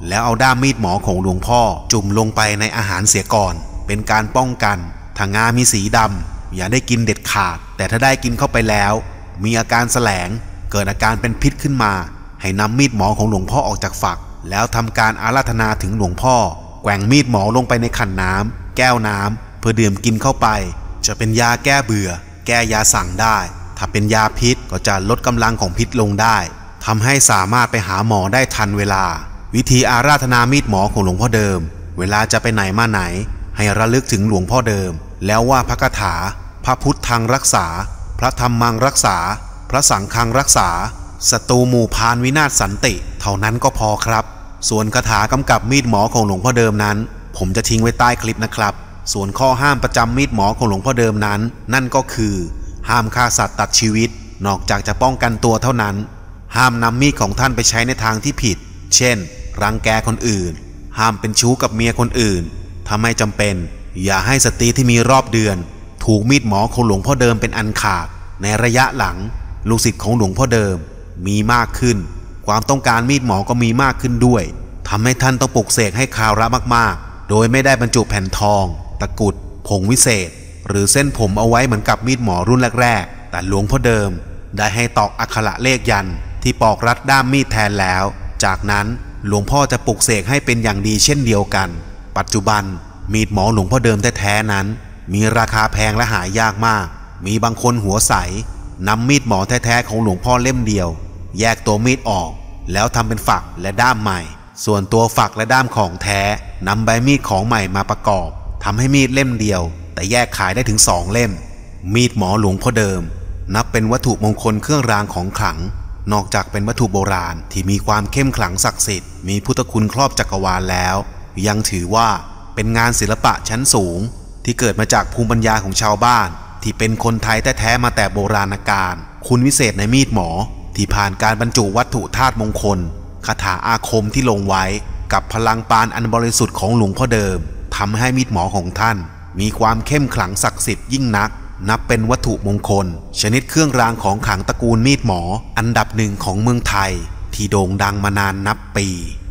[SPEAKER 1] แล้วเอาด้ามมีดหมอของหลวงพ่อจุ่มลงไปในอาหารเสียก่อนเป็นการป้องกันถ้างามีสีดำอย่าได้กินเด็ดขาดแต่ถ้าได้กินเข้าไปแล้วมีอาการแสลงเกิดอาการเป็นพิษขึ้นมาให้นำมีดหมอของหลวงพ่อออกจากฝักแล้วทำการอาราธนาถึงหลวงพ่อแกว่งมีดหมอลงไปในขันน้ำแก้วน้ำเพื่อดื่มกินเข้าไปจะเป็นยาแก้เบื่อแก้ยาสั่งได้ถ้าเป็นยาพิษก็จะลดกำลังของพิษลงได้ทำให้สามารถไปหาหมอได้ทันเวลาวิธีอาราธนามีดหมอของหลวงพ่อเดิมเวลาจะไปไหนมาไหนให้ระลึกถึงหลวงพ่อเดิมแล้วว่าพระคาถาพระพุทธังรักษาพระธรรมังรักษาพระสังฆังรักษาศัตรูหมู่พานวินาศสันติเท่านั้นก็พอครับส่วนคาถากำกับมีดหมอของหลวงพ่อเดิมนั้นผมจะทิ้งไว้ใต้คลิปนะครับส่วนข้อห้ามประจำมีดหมอของหลวงพ่อเดิมนั้นนั่นก็คือห้ามฆ่าสัตว์ตัดชีวิตนอกจากจะป้องกันตัวเท่านั้นห้ามนำมีดของท่านไปใช้ในทางที่ผิดเช่นรังแกคนอื่นห้ามเป็นชู้กับเมียคนอื่นถ้าไม่จำเป็นอย่าให้สตรีที่มีรอบเดือนถูกมีดหมอของหลวงพ่อเดิมเป็นอันขาดในระยะหลังลูกศิษย์ของหลวงพ่อเดิมมีมากขึ้นความต้องการมีดหมอก็มีมากขึ้นด้วยทำให้ท่านต้องปลุกเสกให้คาระมากๆโดยไม่ได้บรรจุแผ่นทองตะกุดผงวิเศษหรือเส้นผมเอาไว้เหมือนกับมีดหมอรุ่นแรกๆแต่หลวงพ่อเดิมได้ให้ตอกอักขระเลขยันต์ที่ปอกรัดด้ามมีดแทนแล้วจากนั้นหลวงพ่อจะปลุกเสกให้เป็นอย่างดีเช่นเดียวกันปัจจุบันมีดหมอหลวงพ่อเดิมแท้ๆนั้นมีราคาแพงและหายากมากมีบางคนหัวใสนำมีดหมอแท้ๆของหลวงพ่อเล่มเดียวแยกตัวมีดออกแล้วทำเป็นฝักและด้ามใหม่ส่วนตัวฝักและด้ามของแท้นำใบมีดของใหม่มาประกอบทำให้มีดเล่มเดียวแต่แยกขายได้ถึง2เล่มมีดหมอหลวงพ่อเดิมนับเป็นวัตถุมงคลเครื่องรางของขลังนอกจากเป็นวัตถุโบราณที่มีความเข้มขลังศักดิ์สิทธิ์มีพุทธคุณครอบจักรวาลแล้วยังถือว่าเป็นงานศิลปะชั้นสูงที่เกิดมาจากภูมิปัญญาของชาวบ้านที่เป็นคนไทยแท้ๆมาแต่โบราณกาลคุณวิเศษในมีดหมอที่ผ่านการบรรจุวัตถุธาตุมงคลคาถาอาคมที่ลงไว้กับพลังปานอันบริสุทธิ์ของหลวงพ่อเดิมทำให้มีดหมอของท่านมีความเข้มขลังศักดิ์สิทธิ์ยิ่งนักนับเป็นวัตถุมงคลชนิดเครื่องรางของขลังตระกูลมีดหมออันดับหนึ่งของเมืองไทยที่โด่งดังมานานนับปี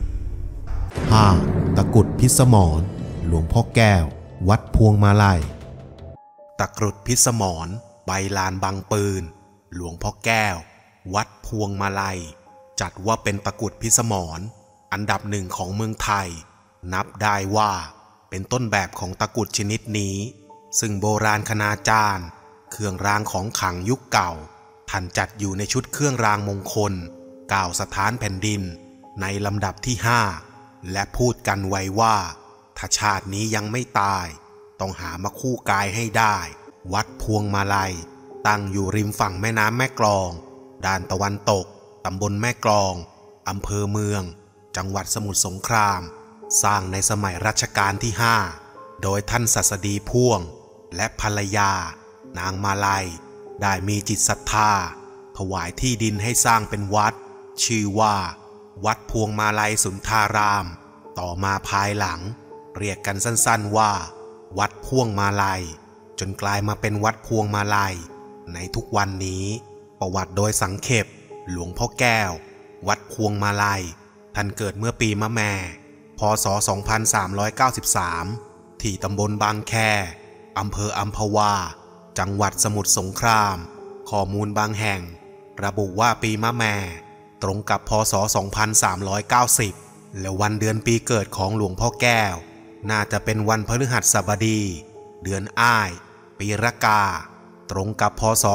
[SPEAKER 1] 5. ตะกรุดพิสมรหลวงพ่อแก้ววัดพวงมาลัยตะกรุดพิสมรใบลานบางปืนหลวงพ่อแก้ววัดพวงมาลัยจัดว่าเป็นตะกรุดพิสมรอันดับหนึ่งของเมืองไทยนับได้ว่าเป็นต้นแบบของตะกรุดชนิดนี้ซึ่งโบราณคณาจารย์เครื่องรางของขลังยุคเก่าท่านจัดอยู่ในชุดเครื่องรางมงคล9สถานแผ่นดินในลำดับที่5และพูดกันไว้ว่าถ้าชาตินี้ยังไม่ตายต้องหามาคู่กายให้ได้วัดพวงมาลัยตั้งอยู่ริมฝั่งแม่น้ำแม่กลองด้านตะวันตกตำบลแม่กลองอำเภอเมืองจังหวัดสมุทรสงครามสร้างในสมัยรัชกาลที่5โดยท่านศัสดีพ่วงและภรรยานางมาลัยได้มีจิตศรัทธาถวายที่ดินให้สร้างเป็นวัดชื่อว่าวัดพวงมาลัยสุนทารามต่อมาภายหลังเรียกกันสั้นๆว่าวัดพวงมาลัยจนกลายมาเป็นวัดพวงมาลัยในทุกวันนี้ประวัติโดยสังเขปหลวงพ่อแก้ววัดพวงมาลัยท่านเกิดเมื่อปีมะแม่พ.ศ. 2393ที่ตำบลบางแคอำเภออัมพวาจังหวัดสมุทรสงครามข้อมูลบางแห่งระบุว่าปีมะแม่ตรงกับพ.ศ. 2390และวันเดือนปีเกิดของหลวงพ่อแก้วน่าจะเป็นวันพฤหัสบดีเดือนอ้ายปีรากาตรงกับพ.ศ.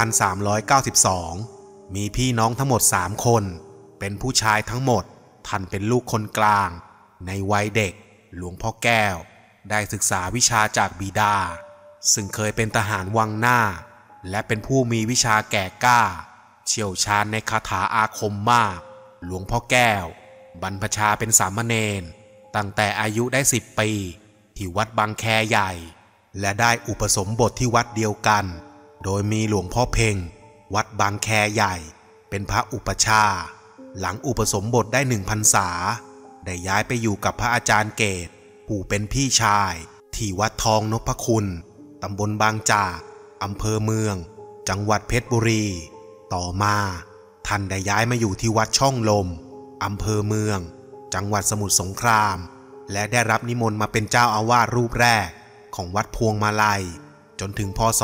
[SPEAKER 1] 2392มีพี่น้องทั้งหมด3คนเป็นผู้ชายทั้งหมดท่านเป็นลูกคนกลางในวัยเด็กหลวงพ่อแก้วได้ศึกษาวิชาจากบิดาซึ่งเคยเป็นทหารวังหน้าและเป็นผู้มีวิชาแก่กล้าเชี่ยวชาญในคาถาอาคมมากหลวงพ่อแก้วบรรพชาเป็นสามเณรตั้งแต่อายุได้10 ปีที่วัดบางแคใหญ่และได้อุปสมบทที่วัดเดียวกันโดยมีหลวงพ่อเพ่งวัดบางแคใหญ่เป็นพระอุปชาหลังอุปสมบทได้1 พรรษาได้ย้ายไปอยู่กับพระอาจารย์เกตผู้เป็นพี่ชายที่วัดทองนพคุณตำบลบางจากอำเภอเมืองจังหวัดเพชรบุรีต่อมาท่านได้ย้ายมาอยู่ที่วัดช่องลมอำเภอเมืองจังหวัดสมุทรสงครามและได้รับนิมนต์มาเป็นเจ้าอาวาสรูปแรกของวัดพวงมาลัยจนถึงพ.ศ.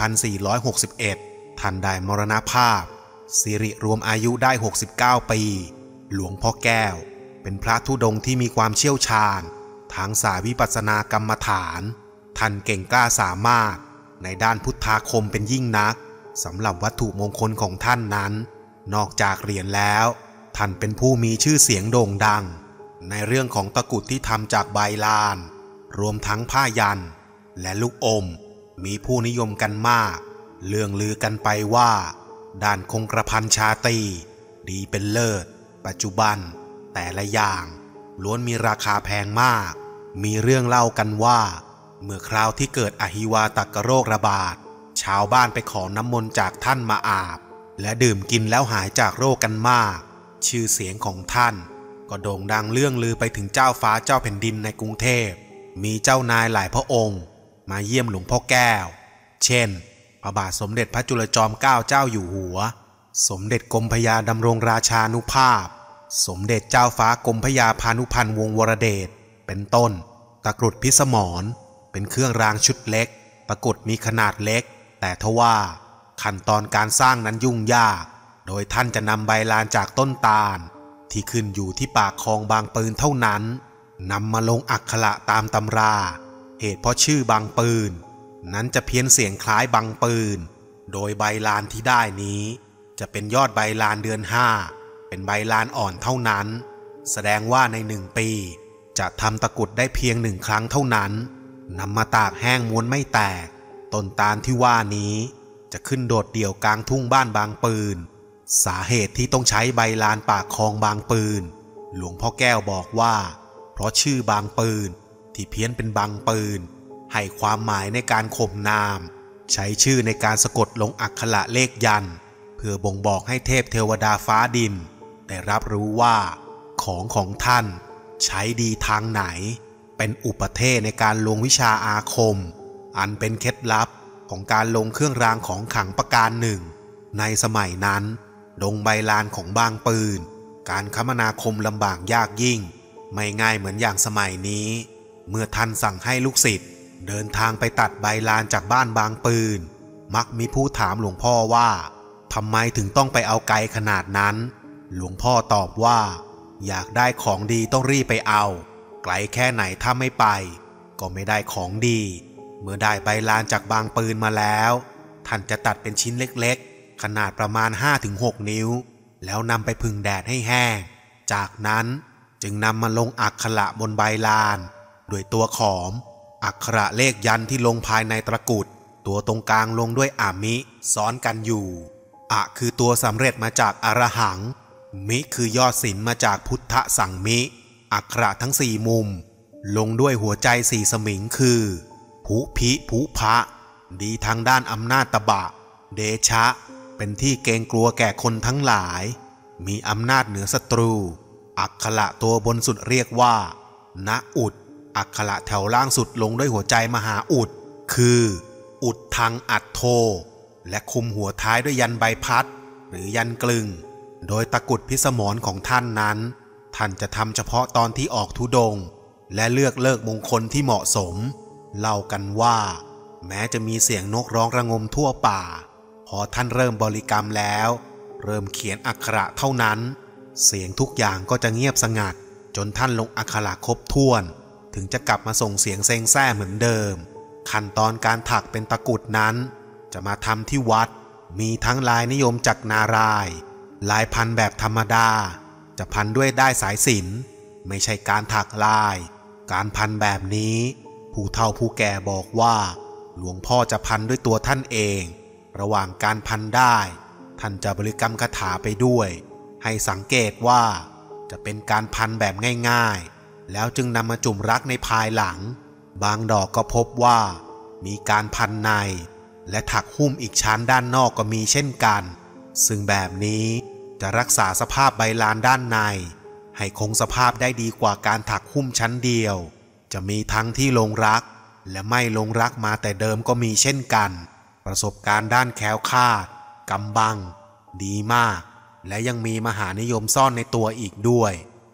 [SPEAKER 1] 2461ท่านได้มรณภาพสิริรวมอายุได้69ปีหลวงพ่อแก้วเป็นพระธุดงค์ที่มีความเชี่ยวชาญทางสายวิปัสสนากรรมฐานท่านเก่งกล้าสามารถในด้านพุทธาคมเป็นยิ่งนักสำหรับวัตถุมงคลของท่านนั้นนอกจากเหรียญแล้วท่านเป็นผู้มีชื่อเสียงโด่งดังในเรื่องของตะกรุดที่ทำจากใบลานรวมทั้งผ้ายันและลูกอมมีผู้นิยมกันมากเรื่องลือกันไปว่าด้านคงกระพันชาตรีดีเป็นเลิศปัจจุบันแต่ละอย่างล้วนมีราคาแพงมากมีเรื่องเล่ากันว่าเมื่อคราวที่เกิดอหิวาตกโรคระบาดชาวบ้านไปขอน้ำมนต์จากท่านมาอาบและดื่มกินแล้วหายจากโรคกันมากชื่อเสียงของท่านก็โด่งดังเรื่องลือไปถึงเจ้าฟ้าเจ้าแผ่นดินในกรุงเทพมีเจ้านายหลายพระองค์มาเยี่ยมหลวงพ่อแก้วเช่นพระบาทสมเด็จพระจุลจอมเกล้าเจ้าอยู่หัวสมเด็จกรมพระยาดำรงราชานุภาพสมเด็จเจ้าฟ้ากรมพระยาพานุพันธ์วงศ์วรเดชเป็นต้นตะกรุดพิสมรเป็นเครื่องรางชุดเล็กตะกรุดมีขนาดเล็กแต่ทว่าขั้นตอนการสร้างนั้นยุ่งยากโดยท่านจะนำใบลานจากต้นตาลที่ขึ้นอยู่ที่ปากคลองบางปืนเท่านั้นนำมาลงอักขระตามตำราเหตุเพราะชื่อบางปืนนั้นจะเพี้ยนเสียงคล้ายบางปืนโดยใบลานที่ได้นี้จะเป็นยอดใบลานเดือน5เป็นใบลานอ่อนเท่านั้นแสดงว่าใน1 ปีจะทำตะกรุดได้เพียง1 ครั้งเท่านั้นนำมาตากแห้งม้วนไม่แตกต้นตาลที่ว่านี้จะขึ้นโดดเดี่ยวกลางทุ่งบ้านบางปืนสาเหตุที่ต้องใช้ใบลานปากคลองบางปืนหลวงพ่อแก้วบอกว่าเพราะชื่อบางปืนที่เพี้ยนเป็นบางปืนให้ความหมายในการข่มนามใช้ชื่อในการสะกดลงอักขระเลขยันต์เพื่อบ่งบอกให้เทพเทวดาฟ้าดินได้รับรู้ว่าของท่านใช้ดีทางไหนเป็นอุปเทศในการลงวิชาอาคมอันเป็นเคล็ดลับของการลงเครื่องรางของขลังประการหนึ่งในสมัยนั้นดงใบลานของบางปืนการคมนาคมลำบากยากยิ่งไม่ง่ายเหมือนอย่างสมัยนี้เมื่อท่านสั่งให้ลูกศิษย์เดินทางไปตัดใบลานจากบ้านบางปืนมักมีผู้ถามหลวงพ่อว่าทำไมถึงต้องไปเอาไกลขนาดนั้นหลวงพ่อตอบว่าอยากได้ของดีต้องรีบไปเอาไกลแค่ไหนถ้าไม่ไปก็ไม่ได้ของดีเมื่อได้ใบลานจากบางปืนมาแล้วท่านจะตัดเป็นชิ้นเล็กๆขนาดประมาณ 5-6 นิ้วแล้วนำไปผึ่งแดดให้แห้งจากนั้นจึงนำมาลงอักขระบนใบลานด้วยตัวขอมอักขระเลขยันต์ที่ลงภายในตะกรุดตัวตรงกลางลงด้วยอามิซ้อนกันอยู่อะคือตัวสำเร็จมาจากอรหังมิคือยอดศิลป์มาจากพุทธสังมิอักขระทั้ง4 มุมลงด้วยหัวใจ4 สมิงคือภุพิภุพะดีทางด้านอำนาจตบะเดชะเป็นที่เกรงกลัวแก่คนทั้งหลายมีอำนาจเหนือศัตรูอักขระตัวบนสุดเรียกว่าณอุดอักขระแถวล่างสุดลงด้วยหัวใจมหาอุดคืออุดทังอัดโทและคุมหัวท้ายด้วยยันใบพัดหรือยันกลึงโดยตะกรุดพิสมรของท่านนั้นท่านจะทำเฉพาะตอนที่ออกธุดงค์และเลือกเลิกมงคลที่เหมาะสมเล่ากันว่าแม้จะมีเสียงนกร้องระงมทั่วป่าพอท่านเริ่มบริกรรมแล้วเริ่มเขียนอักขระเท่านั้นเสียงทุกอย่างก็จะเงียบสงัดจนท่านลงอักขระครบถ้วนถึงจะกลับมาส่งเสียงเซ็งแซ่เหมือนเดิมขั้นตอนการถักเป็นตะกรุดนั้นจะมาทำที่วัดมีทั้งลายนิยมจากนารายณ์ลายพันแบบธรรมดาจะพันด้วยด้ายสายสิญจน์ไม่ใช่การถักลายการพันแบบนี้ผู้เฒ่าผู้แก่บอกว่าหลวงพ่อจะพันด้วยตัวท่านเองระหว่างการพันได้ท่านจะบริกรรมคาถาไปด้วยให้สังเกตว่าจะเป็นการพันแบบง่ายๆแล้วจึงนำมาจุ่มรักในภายหลังบางดอกก็พบว่ามีการพันในและถักหุ้มอีกชั้นด้านนอกก็มีเช่นกันซึ่งแบบนี้จะรักษาสภาพใบลานด้านในให้คงสภาพได้ดีกว่าการถักหุ้มชั้นเดียวจะมีทั้งที่ลงรักและไม่ลงรักมาแต่เดิมก็มีเช่นกันประสบการณ์ด้านแคล้วคลาดกำบังดีมากและยังมีมหานิยมซ่อนในตัวอีกด้วย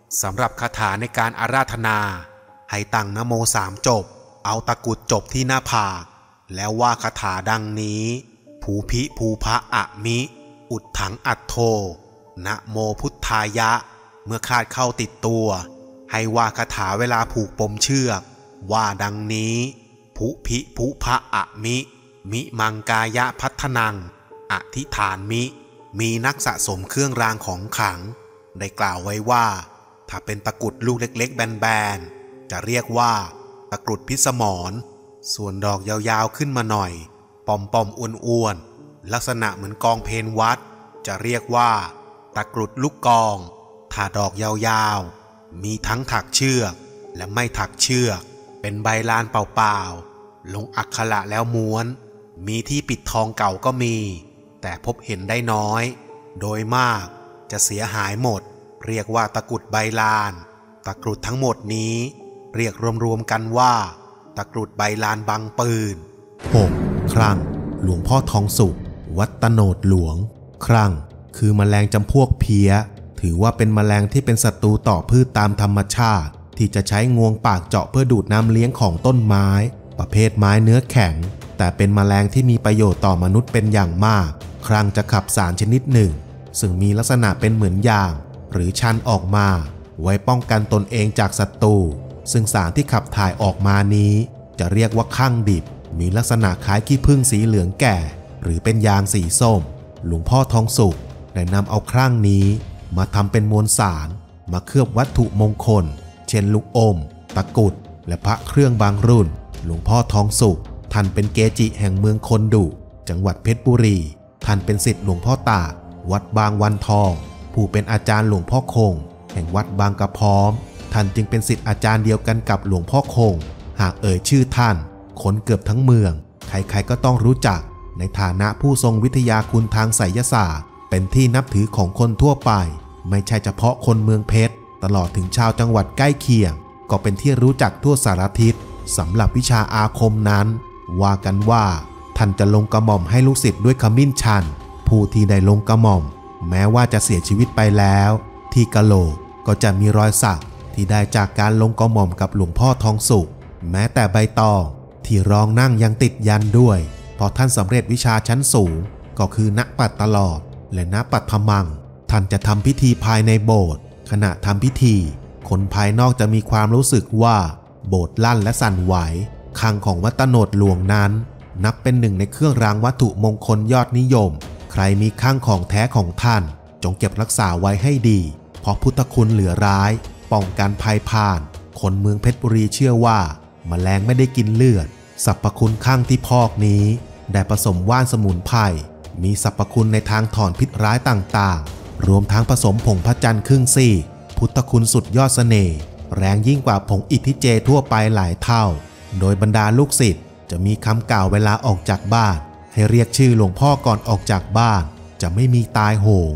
[SPEAKER 1] สำหรับคาถาในการอาราธนาให้ตั้งนะโม3 จบเอาตะกรุดจบที่หน้าผากแล้วว่าคาถาดังนี้ภูพิภูพะอะมิอุดถังอัตโธนะโมพุทธายะเมื่อคาดเข้าติดตัวให้ว่าคาถาเวลาผูกปมเชือกว่าดังนี้ภูพิภูพะอะมิมิมังกายะพัฒนังอธิฐานมิมีนักสะสมเครื่องรางของขลังได้กล่าวไว้ว่าถ้าเป็นตะกรุดลูกเล็กๆแบนๆจะเรียกว่าตะกรุดพิสมรส่วนดอกยาวๆขึ้นมาหน่อยปอมๆอ้วนๆลักษณะเหมือนกองเพลวัดจะเรียกว่าตะกรุดลูกกองถ้าดอกยาวๆมีทั้งถักเชือกและไม่ถักเชือกเป็นใบลานเปล่าๆลงอักขระแล้วม้วนมีที่ปิดทองเก่าก็มีแต่พบเห็นได้น้อยโดยมากจะเสียหายหมดเรียกว่าตะกรุดใบลานตะกรุดทั้งหมดนี้เรียกรวมๆกันว่าตะกรุดใบลานบังปืน 6. ครั่งหลวงพ่อทองสุขวัดตโนดหลวงครั่งคือแมลงจำพวกเพี้ยถือว่าเป็นแมลงที่เป็นศัตรูต่อพืชตามธรรมชาติที่จะใช้งวงปากเจาะเพื่อดูดน้ำเลี้ยงของต้นไม้ประเภทไม้เนื้อแข็งแต่เป็นแมลงที่มีประโยชน์ต่อมนุษย์เป็นอย่างมากครั่งจะขับสารชนิดหนึ่งซึ่งมีลักษณะเป็นเหมือนยางหรือชันออกมาไว้ป้องกันตนเองจากศัตรูซึ่งสารที่ขับถ่ายออกมานี้จะเรียกว่าครั่งดิบมีลักษณะคล้ายขี้ผึ้งสีเหลืองแก่หรือเป็นยางสีส้มหลวงพ่อทองสุขได้นำเอาครั่งนี้มาทำเป็นมวลสารมาเคลือบวัตถุมงคลเช่นลูกอมตะกรุดและพระเครื่องบางรุ่นหลวงพ่อทองสุขท่านเป็นเกจิแห่งเมืองคนดุจังหวัดเพชรบุรีท่านเป็นศิษย์หลวงพ่อตาวัดบางวันทองผู้เป็นอาจารย์หลวงพ่อคงแห่งวัดบางกระพร้อมท่านจึงเป็นศิษย์อาจารย์เดียวกันกับหลวงพ่อคงหากเอ่ยชื่อท่านคนเกือบทั้งเมืองใครๆก็ต้องรู้จักในฐานะผู้ทรงวิทยาคุณทางไสยศาสตร์เป็นที่นับถือของคนทั่วไปไม่ใช่เฉพาะคนเมืองเพชรตลอดถึงชาวจังหวัดใกล้เคียงก็เป็นที่รู้จักทั่วสารทิศสำหรับวิชาอาคมนั้นว่ากันว่าท่านจะลงกระหม่อมให้ลูกศิษย์ด้วยขมิ้นชันผู้ที่ได้ลงกระหม่อมแม้ว่าจะเสียชีวิตไปแล้วที่กะโหลกก็จะมีรอยสักที่ได้จากการลงกระหม่อมกับหลวงพ่อทองสุขแม้แต่ใบตองที่รองนั่งยังติดยันด้วยเพราะท่านสำเร็จวิชาชั้นสูงก็คือณปัตตลอดและณปัตถมังท่านจะทำพิธีภายในโบสถ์ขณะทำพิธีคนภายนอกจะมีความรู้สึกว่าโบสถ์ลั่นและสั่นไหวคลังของวัดตโนดหลวงนั้นนับเป็นหนึ่งในเครื่องรางวัตถุมงคลยอดนิยมใครมีคลังของแท้ของท่านจงเก็บรักษาไว้ให้ดีเพราะพุทธคุณเหลือร้ายป้องกันภัยผ่านคนเมืองเพชรบุรีเชื่อว่าแมลงไม่ได้กินเลือดสรรพคุณข้างที่พอกนี้ได้ผสมว่านสมุนไพรมีสรรพคุณในทางถอนพิษร้ายต่างๆรวมทั้งผสมผงพระจันทร์ครึ่งซีกพุทธคุณสุดยอดเสน่ห์แรงยิ่งกว่าผงอิทธิเจทั่วไปหลายเท่าโดยบรรดาลูกศิษย์จะมีคำกล่าวเวลาออกจากบ้านให้เรียกชื่อหลวงพ่อก่อนออกจากบ้านจะไม่มีตายโหง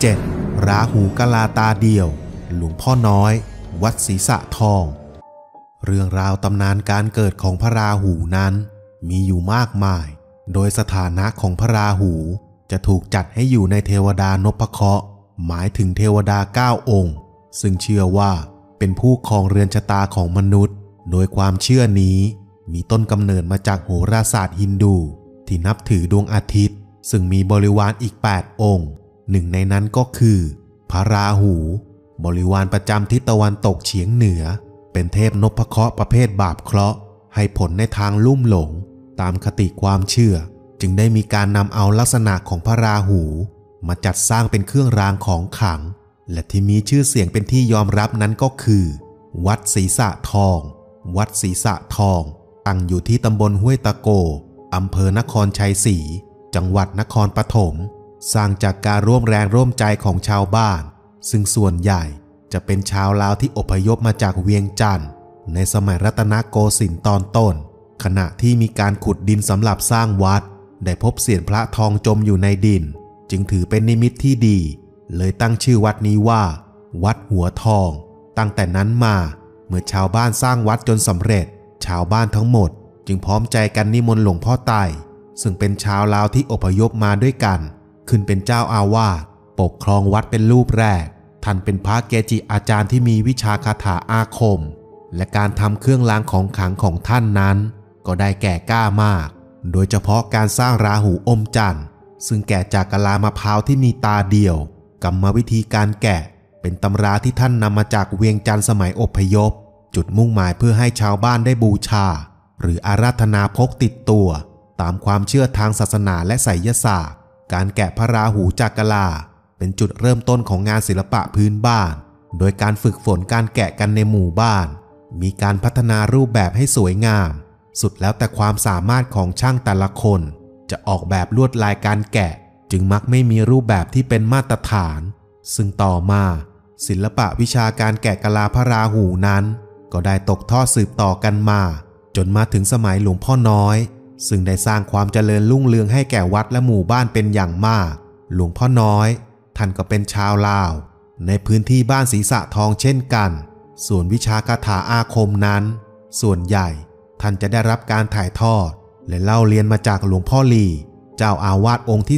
[SPEAKER 1] 7. ราหูกะลาตาเดียวหลวงพ่อน้อยวัดศรีสะทองเรื่องราวตำนานการเกิดของพระราหูนั้นมีอยู่มากมายโดยสถานะของพระราหูจะถูกจัดให้อยู่ในเทวดานพเคราะห์หมายถึงเทวดา9 องค์ซึ่งเชื่อว่าเป็นผู้ครองเรือนชะตาของมนุษย์โดยความเชื่อนี้มีต้นกำเนิดมาจากโหราศาสตร์ฮินดูที่นับถือดวงอาทิตย์ซึ่งมีบริวารอีก8 องค์หนึ่งในนั้นก็คือพระราหูบริวารประจำทิศตะวันตกเฉียงเหนือเป็นเทพนพเคราะห์ประเภทบาปเคราะห์ให้ผลในทางลุ่มหลงตามคติความเชื่อจึงได้มีการนำเอาลักษณะของพระราหูมาจัดสร้างเป็นเครื่องรางของขลังและที่มีชื่อเสียงเป็นที่ยอมรับนั้นก็คือวัดศรีสะทองวัดศรีสะทองตั้งอยู่ที่ตำบลห้วยตะโกอำเภอนครชัยศรีจังหวัดนครปฐมสร้างจากการร่วมแรงร่วมใจของชาวบ้านซึ่งส่วนใหญ่จะเป็นชาวลาวที่อพยพมาจากเวียงจันทร์ในสมัยรัตนโกสินทร์ตอนต้นขณะที่มีการขุดดินสำหรับสร้างวัดได้พบเศียรพระทองจมอยู่ในดินจึงถือเป็นนิมิตที่ดีเลยตั้งชื่อวัดนี้ว่าวัดหัวทองตั้งแต่นั้นมาเมื่อชาวบ้านสร้างวัดจนสำเร็จชาวบ้านทั้งหมดจึงพร้อมใจกันนิมนต์หลวงพ่อไต่ซึ่งเป็นชาวลาวที่อพยพมาด้วยกันขึ้นเป็นเจ้าอาวาสปกครองวัดเป็นรูปแรกท่านเป็นพระเกจิอาจารย์ที่มีวิชาคาถาอาคมและการทำเครื่องรางของขลังของท่านนั้นก็ได้แก่กล้ามากโดยเฉพาะการสร้างราหูอมจันทร์ซึ่งแกะจากกะลามะพร้าวที่มีตาเดียวกรรมวิธีการแกะเป็นตำราที่ท่านนำมาจากเวียงจันทร์สมัยอพยพจุดมุ่งหมายเพื่อให้ชาวบ้านได้บูชาหรืออาราธนาพกติดตัวตามความเชื่อทางศาสนาและไสยศาสตร์การแกะพระราหูจากกะลาเป็นจุดเริ่มต้นของงานศิลปะพื้นบ้านโดยการฝึกฝนการแกะกันในหมู่บ้านมีการพัฒนารูปแบบให้สวยงามสุดแล้วแต่ความสามารถของช่างแต่ละคนจะออกแบบลวดลายการแกะจึงมักไม่มีรูปแบบที่เป็นมาตรฐานซึ่งต่อมาศิลปะวิชาการแกะกะลาพระราหูนั้นก็ได้ตกทอดสืบต่อกันมาจนมาถึงสมัยหลวงพ่อน้อยซึ่งได้สร้างความเจริญรุ่งเรืองให้แก่วัดและหมู่บ้านเป็นอย่างมากหลวงพ่อน้อยท่านก็เป็นชาวลาวในพื้นที่บ้านศรีสะทองเช่นกันส่วนวิชาคาถาอาคมนั้นส่วนใหญ่ท่านจะได้รับการถ่ายทอดและเล่าเรียนมาจากหลวงพ่อลีเจ้าอาวาสองค์ที่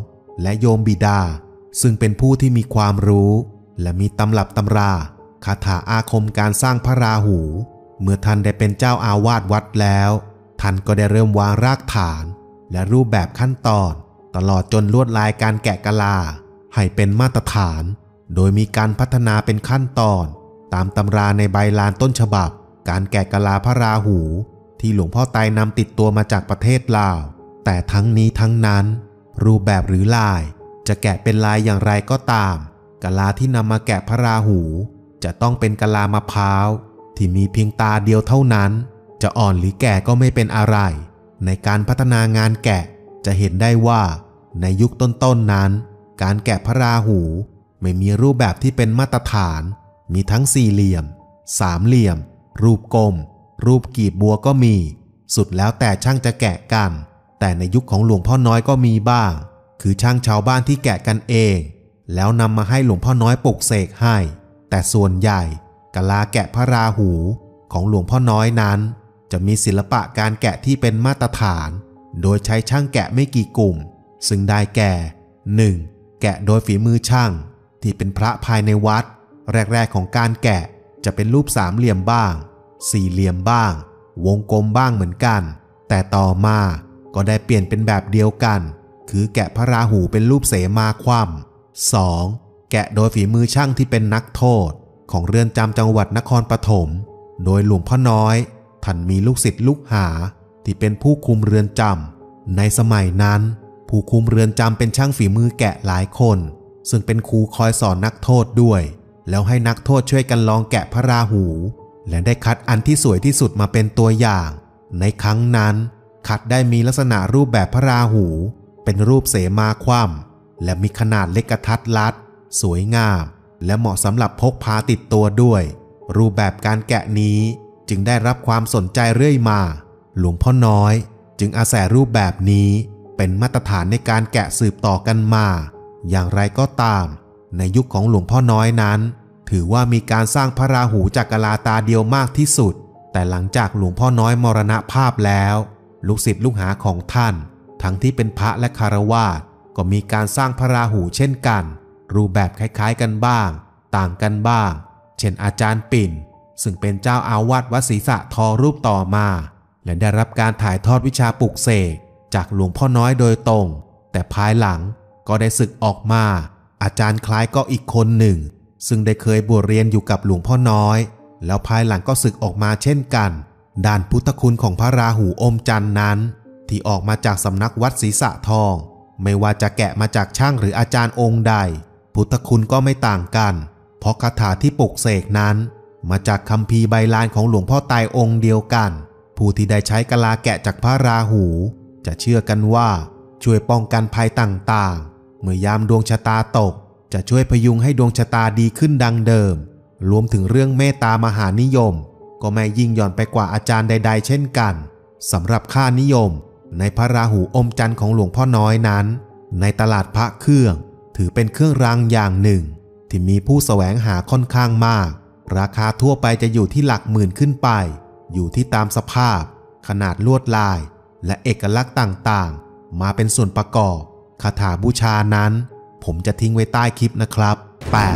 [SPEAKER 1] 2และโยมบิดาซึ่งเป็นผู้ที่มีความรู้และมีตำรับตำราคาถาอาคมการสร้างพระราหูเมื่อท่านได้เป็นเจ้าอาวาสวัดแล้วท่านก็ได้เริ่มวางรากฐานและรูปแบบขั้นตอนตลอดจนลวดลายการแกะกะลาให้เป็นมาตรฐานโดยมีการพัฒนาเป็นขั้นตอนตามตำราในใบลานต้นฉบับการแกะกะลาพระราหูที่หลวงพ่อไตรนำติดตัวมาจากประเทศลาวแต่ทั้งนี้ทั้งนั้นรูปแบบหรือลายจะแกะเป็นลายอย่างไรก็ตามกะลาที่นำมาแกะพระราหูจะต้องเป็นกะลามะพร้าวที่มีเพียงตาเดียวเท่านั้นจะอ่อนหรือแก่ก็ไม่เป็นอะไรในการพัฒนางานแกะจะเห็นได้ว่าในยุคต้นๆนั้นการแกะพระราหูไม่มีรูปแบบที่เป็นมาตรฐานมีทั้งสี่เหลี่ยมสามเหลี่ยมรูปกลมรูปกีบบัวก็มีสุดแล้วแต่ช่างจะแกะกันแต่ในยุคของหลวงพ่อน้อยก็มีบ้างคือช่างชาวบ้านที่แกะกันเองแล้วนำมาให้หลวงพ่อน้อยปลุกเสกให้แต่ส่วนใหญ่กะลาแกะพระราหูของหลวงพ่อน้อยนั้นจะมีศิลปะการแกะที่เป็นมาตรฐานโดยใช้ช่างแกะไม่กี่กลุ่มซึ่งได้แก่ 1. แกะโดยฝีมือช่างที่เป็นพระภายในวัดแรกๆของการแกะจะเป็นรูปสามเหลี่ยมบ้างสี่เหลี่ยมบ้างวงกลมบ้างเหมือนกันแต่ต่อมาก็ได้เปลี่ยนเป็นแบบเดียวกันคือแกะพระราหูเป็นรูปเสมาคว่ำ 2. แกะโดยฝีมือช่างที่เป็นนักโทษของเรือนจำจังหวัดนครปฐมโดยหลวงพ่อน้อยท่านมีลูกศิษย์ลูกหาที่เป็นผู้คุมเรือนจำในสมัยนั้นผู้คุมเรือนจำเป็นช่างฝีมือแกะหลายคนซึ่งเป็นครูคอยสอนนักโทษด้วยแล้วให้นักโทษช่วยกันลองแกะพระราหูและได้คัดอันที่สวยที่สุดมาเป็นตัวอย่างในครั้งนั้นคัดได้มีลักษณะรูปแบบพระราหูเป็นรูปเสมาคว่ำและมีขนาดเล็กกระทัดรัดสวยงามและเหมาะสำหรับพกพาติดตัวด้วยรูปแบบการแกะนี้จึงได้รับความสนใจเรื่อยมาหลวงพ่อน้อยจึงอาศัยรูปแบบนี้เป็นมาตรฐานในการแกะสืบต่อกันมาอย่างไรก็ตามในยุคของหลวงพ่อน้อยนั้นถือว่ามีการสร้างพระราหูจากกะลาตาเดียวมากที่สุดแต่หลังจากหลวงพ่อน้อยมรณภาพแล้วลูกศิษย์ลูกหาของท่านทั้งที่เป็นพระและคฤหัสถ์ก็มีการสร้างพระราหูเช่นกันรูปแบบคล้ายๆกันบ้างต่างกันบ้างเช่นอาจารย์ปิ่นซึ่งเป็นเจ้าอาวาสวัดศรีสะทองรูปต่อมาและได้รับการถ่ายทอดวิชาปลุกเสกจากหลวงพ่อน้อยโดยตรงแต่ภายหลังก็ได้สึกออกมาอาจารย์คล้ายก็อีกคนหนึ่งซึ่งได้เคยบวชเรียนอยู่กับหลวงพ่อน้อยแล้วภายหลังก็สึกออกมาเช่นกันด้านพุทธคุณของพระราหูอมจันทร์นั้นที่ออกมาจากสำนักวัดศรีสะทองไม่ว่าจะแกะมาจากช่างหรืออาจารย์องค์ใดพุทธคุณก็ไม่ต่างกันเพราะคาถาที่ปลุกเสกนั้นมาจากคัมภีร์ใบลานของหลวงพ่อไตรองค์เดียวกันผู้ที่ได้ใช้กะลาแกะจากพระราหูจะเชื่อกันว่าช่วยป้องกันภัยต่างๆเมื่อยามดวงชะตาตกจะช่วยพยุงให้ดวงชะตาดีขึ้นดังเดิมรวมถึงเรื่องเมตตามหานิยมก็ไม่ยิ่งหย่อนไปกว่าอาจารย์ใดๆเช่นกันสำหรับค่านิยมในพระราหูอมจันทร์ของหลวงพ่อน้อยนั้นในตลาดพระเครื่องถือเป็นเครื่องรางอย่างหนึ่งที่มีผู้แสวงหาค่อนข้างมากราคาทั่วไปจะอยู่ที่หลักหมื่นขึ้นไปอยู่ที่ตามสภาพขนาดลวดลายและเอกลักษณ์ต่างๆมาเป็นส่วนประกอบคาถาบูชานั้นผมจะทิ้งไว้ใต้คลิปนะครับ 8.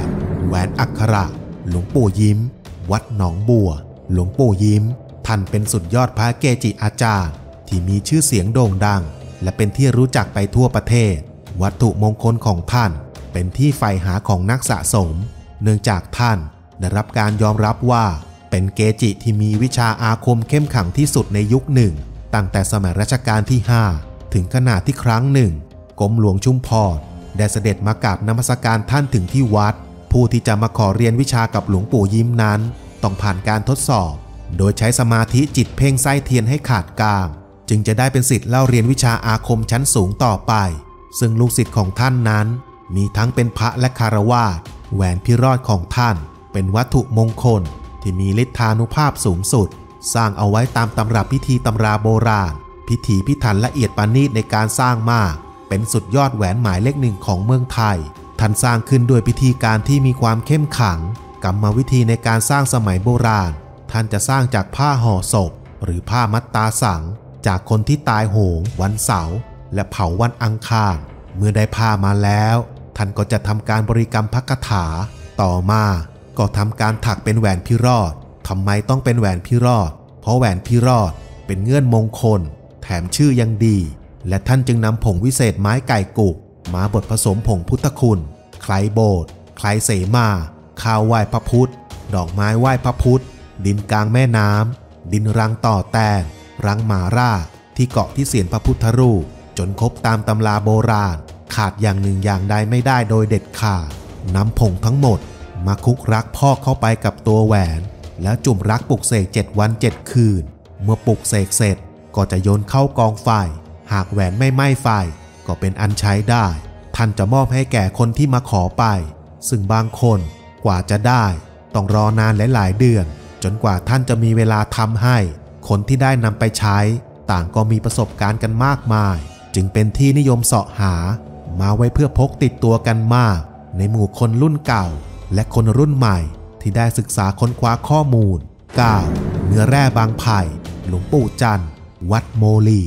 [SPEAKER 1] แหวนอักขระหลวงปู่ยิ้มวัดหนองบัวหลวงปู่ยิ้มท่านเป็นสุดยอดพระเกจิอาจารย์ที่มีชื่อเสียงโด่งดังและเป็นที่รู้จักไปทั่วประเทศวัตถุมงคลของท่านเป็นที่ใฝ่หาของนักสะสมเนื่องจากท่านได้รับการยอมรับว่าเป็นเกจิที่มีวิชาอาคมเข้มขลังที่สุดในยุคหนึ่งตั้งแต่สมัยรัชกาลที่5ถึงขนาดที่ครั้งหนึ่งกรมหลวงชุมพรได้เสด็จมากราบนมัสการท่านถึงที่วัดผู้ที่จะมาขอเรียนวิชากับหลวงปู่ยิ้มนั้นต้องผ่านการทดสอบโดยใช้สมาธิจิตเพ่งไส้เทียนให้ขาดกลางจึงจะได้เป็นศิษย์เล่าเรียนวิชาอาคมชั้นสูงต่อไปซึ่งลูกศิษย์ของท่านนั้นมีทั้งเป็นพระและคฤหัสถ์แหวนพิรอดของท่านเป็นวัตถุมงคลที่มีฤทธานุภาพสูงสุดสร้างเอาไว้ตามตำรับพิธีตำราโบราณพิถีพิถันละเอียดประณีตในการสร้างมากเป็นสุดยอดแหวนหมายเลขหนึ่งของเมืองไทยท่านสร้างขึ้นด้วยพิธีการที่มีความเข้มขลังกรรมวิธีในการสร้างสมัยโบราณท่านจะสร้างจากผ้าห่อศพหรือผ้ามัตตาสังจากคนที่ตายโหงวันเสาร์และเผาวันอังคารเมื่อได้ผ้ามาแล้วท่านก็จะทำการบริกรรมพระคาถาต่อมาก็ทำการถักเป็นแหวนพิรอดทำไมต้องเป็นแหวนพิรอดเพราะแหวนพิรอดเป็นเงื่อนมงคลแถมชื่อยังดีและท่านจึงนำผงวิเศษไม้ไก่กุกมาบดผสมผงพุทธคุณไคล้โบสถ์ไคล้เสมาข้าวไหว้พระพุทธดอกไม้ไหว้พระพุทธดินกลางแม่น้ำดินรังต่อแตนรังหมาร่าที่เกาะที่เศียรพระพุทธรูปจนครบตามตำราโบราณขาดอย่างหนึ่งอย่างใดไม่ได้โดยเด็ดขาดนำผงทั้งหมดมาคลุกรักพอกเข้าไปกับตัวแหวนแล้วจุ่มรักปลุกเสก7 วัน 7 คืนเมื่อปลุกเสกเสร็จก็จะโยนเข้ากองไฟหากแหวนไม่ไหม้ไฟก็เป็นอันใช้ได้ท่านจะมอบให้แก่คนที่มาขอไปซึ่งบางคนกว่าจะได้ต้องรอนานหลายเดือนจนกว่าท่านจะมีเวลาทำให้คนที่ได้นำไปใช้ต่างก็มีประสบการณ์กันมากมายจึงเป็นที่นิยมเสาะหามาไว้เพื่อพกติดตัวกันมากในหมู่คนรุ่นเก่าและคนรุ่นใหม่ที่ได้ศึกษาค้นคว้าข้อมูล 9. เนื้อแร่บางไผ่หลวงปู่จันทร์วัดโมลี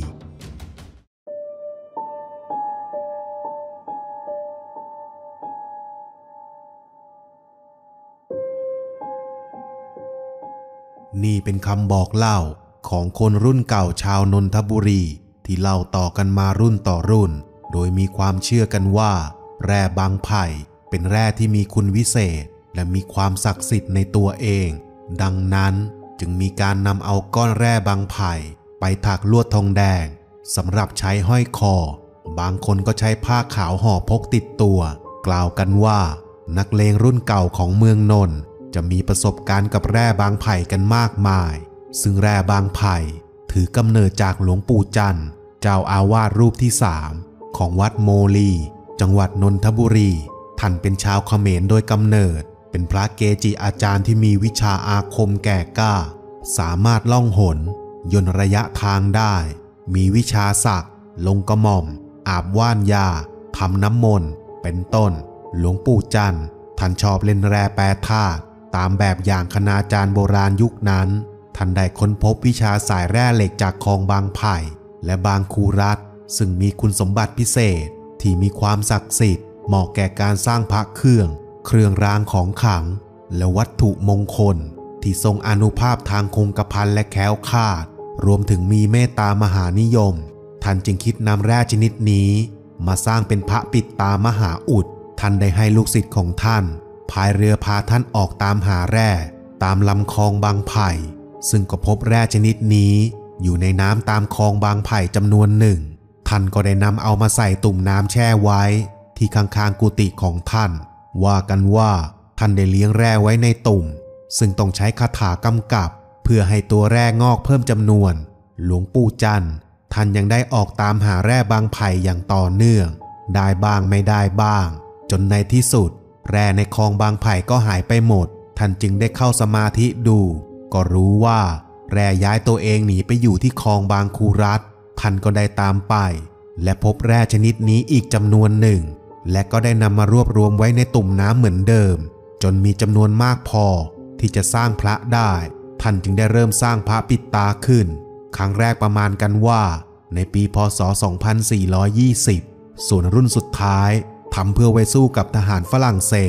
[SPEAKER 1] นี่เป็นคำบอกเล่าของคนรุ่นเก่าชาวนนทบุรีที่เล่าต่อกันมารุ่นต่อรุ่นโดยมีความเชื่อกันว่าแร่บางไผ่เป็นแร่ที่มีคุณวิเศษและมีความศักดิ์สิทธิ์ในตัวเองดังนั้นจึงมีการนำเอาก้อนแร่บางไผ่ไปถักลวดทองแดงสำหรับใช้ห้อยคอบางคนก็ใช้ผ้าขาวห่อพกติดตัวกล่าวกันว่านักเลงรุ่นเก่าของเมืองนนท์จะมีประสบการณ์กับแร่บางไผ่กันมากมายซึ่งแร่บางไผ่ถือกำเนิดจากหลวงปู่จันทร์เจ้าอาวาสรูปที่3ของวัดโมลีจังหวัดนนทบุรีท่านเป็นชาวเขมรโดยกำเนิดเป็นพระเกจิอาจารย์ที่มีวิชาอาคมแก่กล้าสามารถล่องหนย่นระยะทางได้มีวิชาศักดิ์ลงกระหม่อมอาบว่านยาทำน้ำมนต์เป็นต้นหลวงปู่จันทร์ท่านชอบเล่นแร่แปรธาตุตามแบบอย่างคณาจารย์โบราณยุคนั้นท่านได้ค้นพบวิชาสายแร่เหล็กจากคลองบางไผ่และบางคูรัตซึ่งมีคุณสมบัติพิเศษที่มีความศักดิ์สิทธิ์เหมาะแก่การสร้างพระเครื่องรางของขลังและวัตถุมงคลที่ทรงอานุภาพทางคงกระพันและแคล้วคลาดรวมถึงมีเมตตามหานิยมท่านจึงคิดนำแร่ชนิดนี้มาสร้างเป็นพระปิดตามหาอุดท่านได้ให้ลูกศิษย์ของท่านพายเรือพาท่านออกตามหาแร่ตามลำคลองบางไผ่ซึ่งก็พบแร่ชนิดนี้อยู่ในน้ำตามคลองบางไผ่จำนวนหนึ่งท่านก็ได้นำเอามาใส่ตุ่มน้ำแช่ไว้ที่ข้างๆกุฏิของท่านว่ากันว่าท่านได้เลี้ยงแร่ไว้ในตุ่มซึ่งต้องใช้คาถากำกับเพื่อให้ตัวแร่งอกเพิ่มจำนวนหลวงปู่จันทร์ท่านยังได้ออกตามหาแร่บางไผ่อย่างต่อเนื่องได้บ้างไม่ได้บ้างจนในที่สุดแร่ในคลองบางไผ่ก็หายไปหมดท่านจึงได้เข้าสมาธิดูก็รู้ว่าแร่ย้ายตัวเองหนีไปอยู่ที่คลองบางคูรัตท่านก็ได้ตามไปและพบแร่ชนิดนี้อีกจำนวนหนึ่งและก็ได้นำมารวบรวมไว้ในตุ่มน้ำเหมือนเดิมจนมีจำนวนมากพอที่จะสร้างพระได้ท่านจึงได้เริ่มสร้างพระปิดตาขึ้นครั้งแรกประมาณกันว่าในปีพ.ศ. 2420ส่วนรุ่นสุดท้ายทำเพื่อไว้สู้กับทหารฝรั่งเศส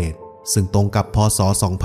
[SPEAKER 1] ซึ่งตรงกับพ.ศ.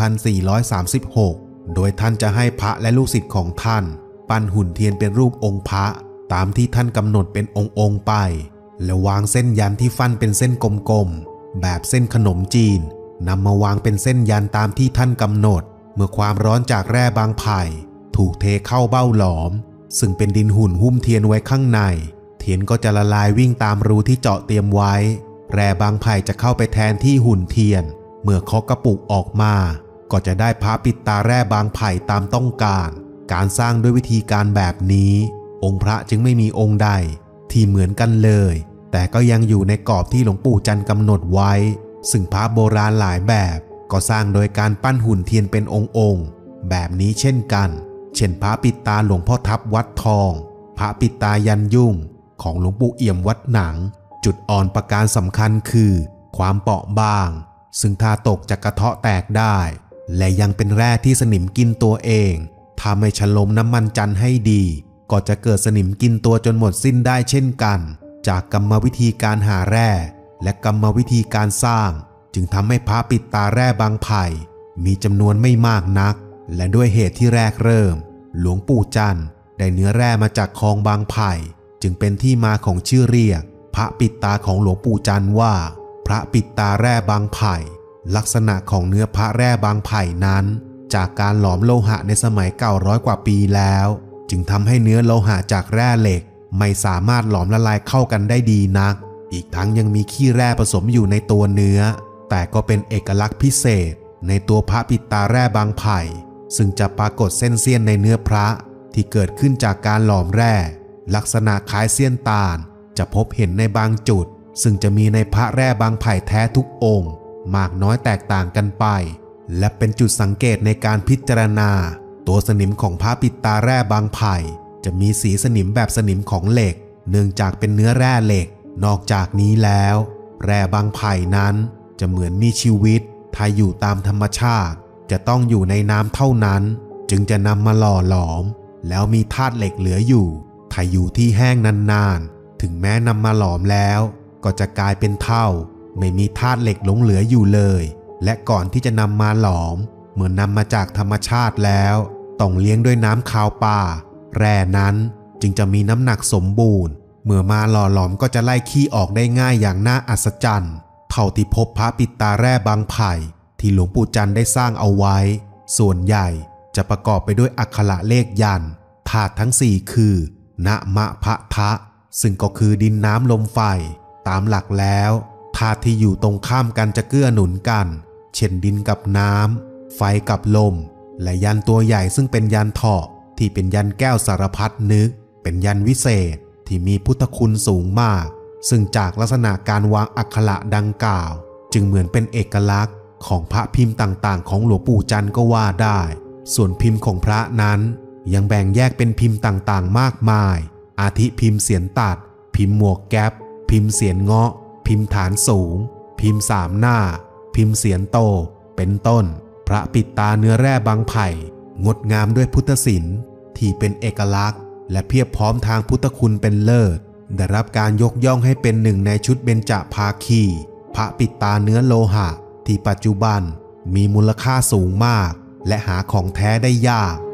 [SPEAKER 1] 2436โดยท่านจะให้พระและลูกศิษย์ของท่านปั้นหุ่นเทียนเป็นรูปองค์พระตามที่ท่านกำหนดเป็นองค์ไปและวางเส้นยันที่ฟันเป็นเส้นกลมๆแบบเส้นขนมจีนนำมาวางเป็นเส้นยันตามที่ท่านกำหนดเมื่อความร้อนจากแร่บางไผ่ถูกเทเข้าเบ้าหลอมซึ่งเป็นดินหุ่นหุ้มเทียนไว้ข้างในเทียนก็จะละลายวิ่งตามรูที่เจาะเตรียมไว้แร่บางไผ่จะเข้าไปแทนที่หุ่นเทียนเมื่อเคาะกระปุกออกมาก็จะได้พระปิดตาแร่บางไผ่ตามต้องการสร้างด้วยวิธีการแบบนี้องค์พระจึงไม่มีองค์ใดที่เหมือนกันเลยแต่ก็ยังอยู่ในกรอบที่หลวงปู่จันทร์กำหนดไว้ซึ่งพระโบราณหลายแบบก็สร้างโดยการปั้นหุ่นเทียนเป็นองค์แบบนี้เช่นกันเช่นพระปิดตาหลวงพ่อทับวัดทองพระปิดตายันยุ่งของหลวงปู่เอี่ยมวัดหนังจุดอ่อนประการสำคัญคือความเปราะบางซึ่งถ้าตกจะกระเทาะแตกได้และยังเป็นแร่ที่สนิมกินตัวเองถ้าไม่ฉลมน้ำมันจันทร์ให้ดีก็จะเกิดสนิมกินตัวจนหมดสิ้นได้เช่นกันจากกรรมวิธีการหาแร่และกรรมวิธีการสร้างจึงทำให้พระปิดตาแร่บางไผ่มีจำนวนไม่มากนักและด้วยเหตุที่แรกเริ่มหลวงปู่จันทร์ได้เนื้อแร่มาจากคลองบางไผ่จึงเป็นที่มาของชื่อเรียกพระปิดตาของหลวงปู่จันทร์ว่าพระปิดตาแร่บางไผ่ลักษณะของเนื้อพระแร่บางไผ่นั้นจากการหลอมโลหะในสมัย900 กว่าปีแล้วจึงทำให้เนื้อโลหะจากแร่เหล็กไม่สามารถหลอมละลายเข้ากันได้ดีนักอีกทั้งยังมีขี้แร่ผสมอยู่ในตัวเนื้อแต่ก็เป็นเอกลักษณ์พิเศษในตัวพระปิดตาแร่บางไผ่ซึ่งจะปรากฏเส้นเสี้ยนในเนื้อพระที่เกิดขึ้นจากการหลอมแร่ลักษณะคล้ายเสี้ยนตาลจะพบเห็นในบางจุดซึ่งจะมีในพระแร่บางไผ่แท้ทุกองค์มากน้อยแตกต่างกันไปและเป็นจุดสังเกตในการพิจารณาตัวสนิมของพระปิดตาแร่บางไผ่จะมีสีสนิมแบบสนิมของเหล็กเนื่องจากเป็นเนื้อแร่เหล็กนอกจากนี้แล้วแร่บางไผ่นั้นจะเหมือนมีชีวิตถ้าอยู่ตามธรรมชาติจะต้องอยู่ในน้ำเท่านั้นจึงจะนำมาหล่อหลอมแล้วมีธาตุเหล็กเหลืออยู่ถ้าอยู่ที่แห้งนานๆถึงแม้นำมาหลอมแล้วก็จะกลายเป็นเท่าไม่มีธาตุเหล็กหลงเหลืออยู่เลยและก่อนที่จะนำมาหลอมเมื่อนำมาจากธรรมชาติแล้วต้องเลี้ยงด้วยน้ำคาวป่าแร่นั้นจึงจะมีน้ำหนักสมบูรณ์เมื่อมาหล่อหลอมก็จะไล่ขี้ออกได้ง่ายอย่างน่าอัศจรรย์เท่าที่พบพระปิดตาแร่บางไผ่ที่หลวงปู่จันทร์ได้สร้างเอาไว้ส่วนใหญ่จะประกอบไปด้วยอักขระเลขยันต์ธาตุทั้ง4คือนะมะพะทะซึ่งก็คือดินน้ำลมไฟตามหลักแล้วธาตุที่อยู่ตรงข้ามกันจะเกื้อหนุนกันเช่นดินกับน้ำไฟกับลมและยันตัวใหญ่ซึ่งเป็นยันเถาะที่เป็นยันแก้วสารพัดนึกเป็นยันวิเศษที่มีพุทธคุณสูงมากซึ่งจากลักษณะการวางอักขระดังกล่าวจึงเหมือนเป็นเอกลักษณ์ของพระพิมพ์ต่างๆของหลวงปู่จันทร์ก็ว่าได้ส่วนพิมพ์ของพระนั้นยังแบ่งแยกเป็นพิมพ์ต่างๆมากมายอาทิพิมพ์เสียนตัดพิมพ์หมวกแก๊ปพิมพ์เสียนเงาะพิมพ์ฐานสูงพิมพ์3 หน้าพิมพ์เสียนโตเป็นต้นพระปิดตาเนื้อแร่บางไผ่งดงามด้วยพุทธศิลป์ที่เป็นเอกลักษณ์และเพียบพร้อมทางพุทธคุณเป็นเลิศได้รับการยกย่องให้เป็นหนึ่งในชุดเบญจภาคีพระปิดตาเนื้อโลหะที่ปัจจุบันมีมูลค่าสูงมากและหาของแท้ได้ยาก